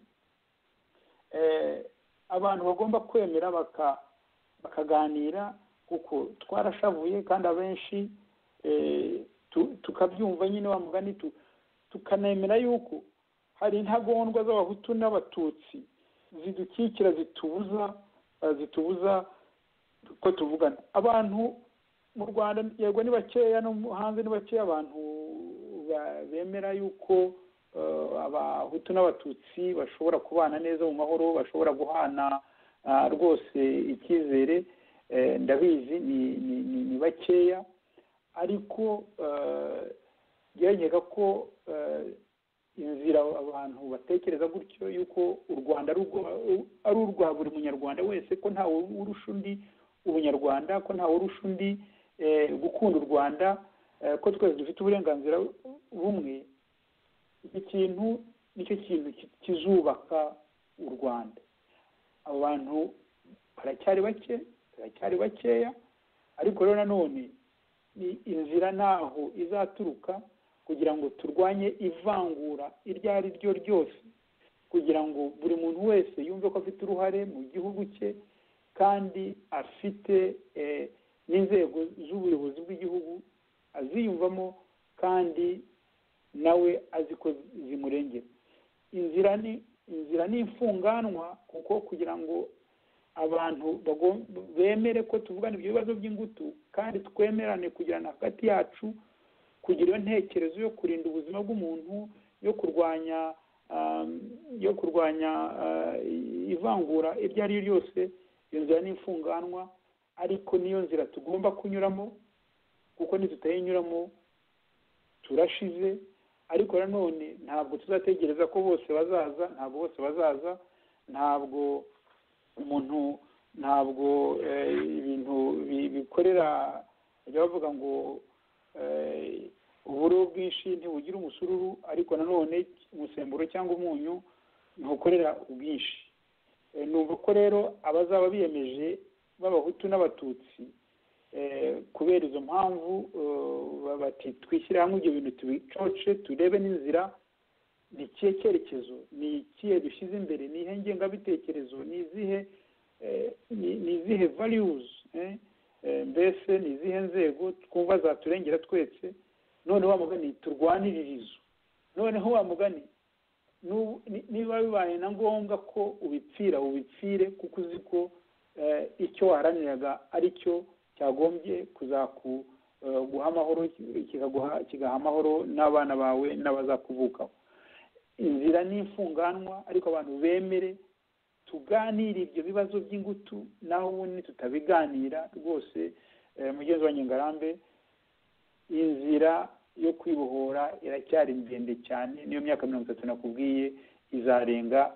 abantu bagomba kwemera bakaganira, kuko twarashavuye kandi abenshi tukabyumva nyine wa mugani, tukanemera yuko hari intagondwa z'abahutu n'abatutsi zidukikira zitubuza ko tuvugana. abantu mu Rwanda yego ni bakeya, no hanze ni bakeya abantu bemera yuko abahutu n'abatutsi bashobora kubana neza mu mahoro, bashobora guhana rwose icyizere. Ndabizi ni bakeya, ariko byegeka ko inzira abantu batekereza gutyo yuko u Rwanda ari urwa buri munyarwanda wese, ko ntawe urusha undi ubunyarwanda, ko ntawe urusha undi gukunda u Rwanda, ko twese dufite uburenganzira bumwe. iki kintu nicyo kintu kizubaka u Rwanda. abo bantu baracyari bakeya, ariko rero nanone ni inzira naho izaturuka kugira ngo turwanye ivangura iryo ari ryo ryose, kugira ngo buri muntu wese yumve ko afite uruhare mu gihugu cye, kandi afite n'inzego z'ubuyobozi bw'igihugu aziyumvamo, kandi nawe azi ko zimurengera. inzira ni imfunganwa, kuko kugira ngo abantu bemere ko tuvugana ibyo bibazo by'ingutu, kandi twemerane kugirana hagati yacu, kugira iyo ntekerezo yo kurinda ubuzima bw'umuntu, yo kurwanya ivangura iryo ari ryo ryose. iyo nzira ni imfunganwa, ariko niyo nzira tugomba kunyuramo, kuko nitutayinyuramo turashize. ariko nanone ntabwo tuzategereza ko bose bazaza, ntabwo ibintu bikorera, bajya bavuga ngo uburo bwinshi ntibugira umusururu, ariko nanone umusemburo cyangwa umunyu ntukorera ubwinshi. numva ko rero abazaba biyemeje b'abahutu n'abatutsi, kubera izo mpamvu bati twishyire hamwe ibyo bintu tubicoce, turebe n'inzira, ni ikihe cyerekezo, ni ikihe dushyize imbere, ni ihe ngengabitekerezo, ni izihe values, mbese ni izihe nzego twumva zaturengera twese. noneho wa mugani turwaniririzo, noneho wa mugani niba bibaye na ngombwa ko ubipfire, kuko uzi ko icyo waharaniraga ari cyo cyagombye kuzaguha amahoro, kigaha amahoro n'abana bawe n'abazakuvukaho. inzira ni imfunganwa, ariko abantu bemere tuganire ibyo bibazo by'ingutu, naho ubundi tutabiganira rwose. mugenzi wa Nyengarambe, inzira yo kwibohora iracyari ndende cyane, niyo myaka 30 nakubwiye izarenga.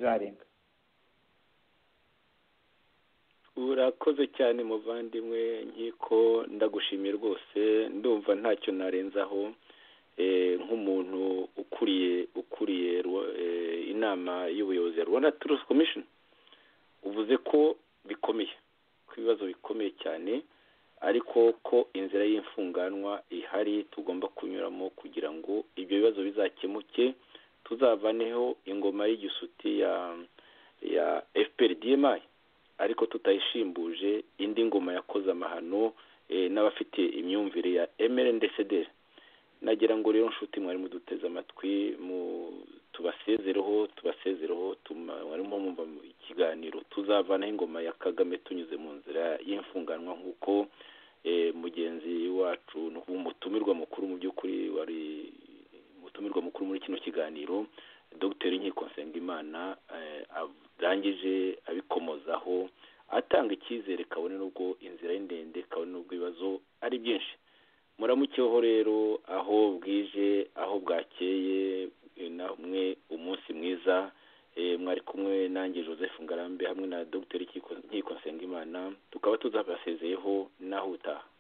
urakoze cyane muvandimwe Nkiko, ndagushimiye rwose, ndumva ntacyo narenzaho. nk'umuntu ukuriye inama y'ubuyobozi ya Rwanda Truth Commission uvuze ko bikomeye, ko ibibazo bikomeye cyane, ariko ko inzira y'imfunganwa ihari tugomba kunyuramo kugira ngo ibyo bibazo bizakemuke, tuzavaneho ingoma y'igisuti ya FPR-DMI, ariko tutayishimbuje indi ngoma yakoze amahano n'abafite imyumvire ya MRND-CDR. nagira ngo rero nshuti mwari muduteze amatwi tubasezereho mwarimo mumva ikiganiro tuzavanaho ingoma ya Kagame tunyuze mu nzira y'imfunganwa nk'uko mugenzi wacu umutumirwa mukuru mu by'ukuri wari umutumirwa mukuru muri kino kiganiro Dr. Nkiko Nsengimana arangije abikomozaho atanga icyizere kabone n'ubwo inzira y'indende kabone n'ubwo ibibazo ari byinshi. Muramukeho rero aho bwije aho bwakeye namwe umunsi mwiza. Mwari kumwe nanjye Joseph Ngarambe hamwe na Dr. Nkiko Nsengimana tukaba tuzabasezeyeho naho utaha.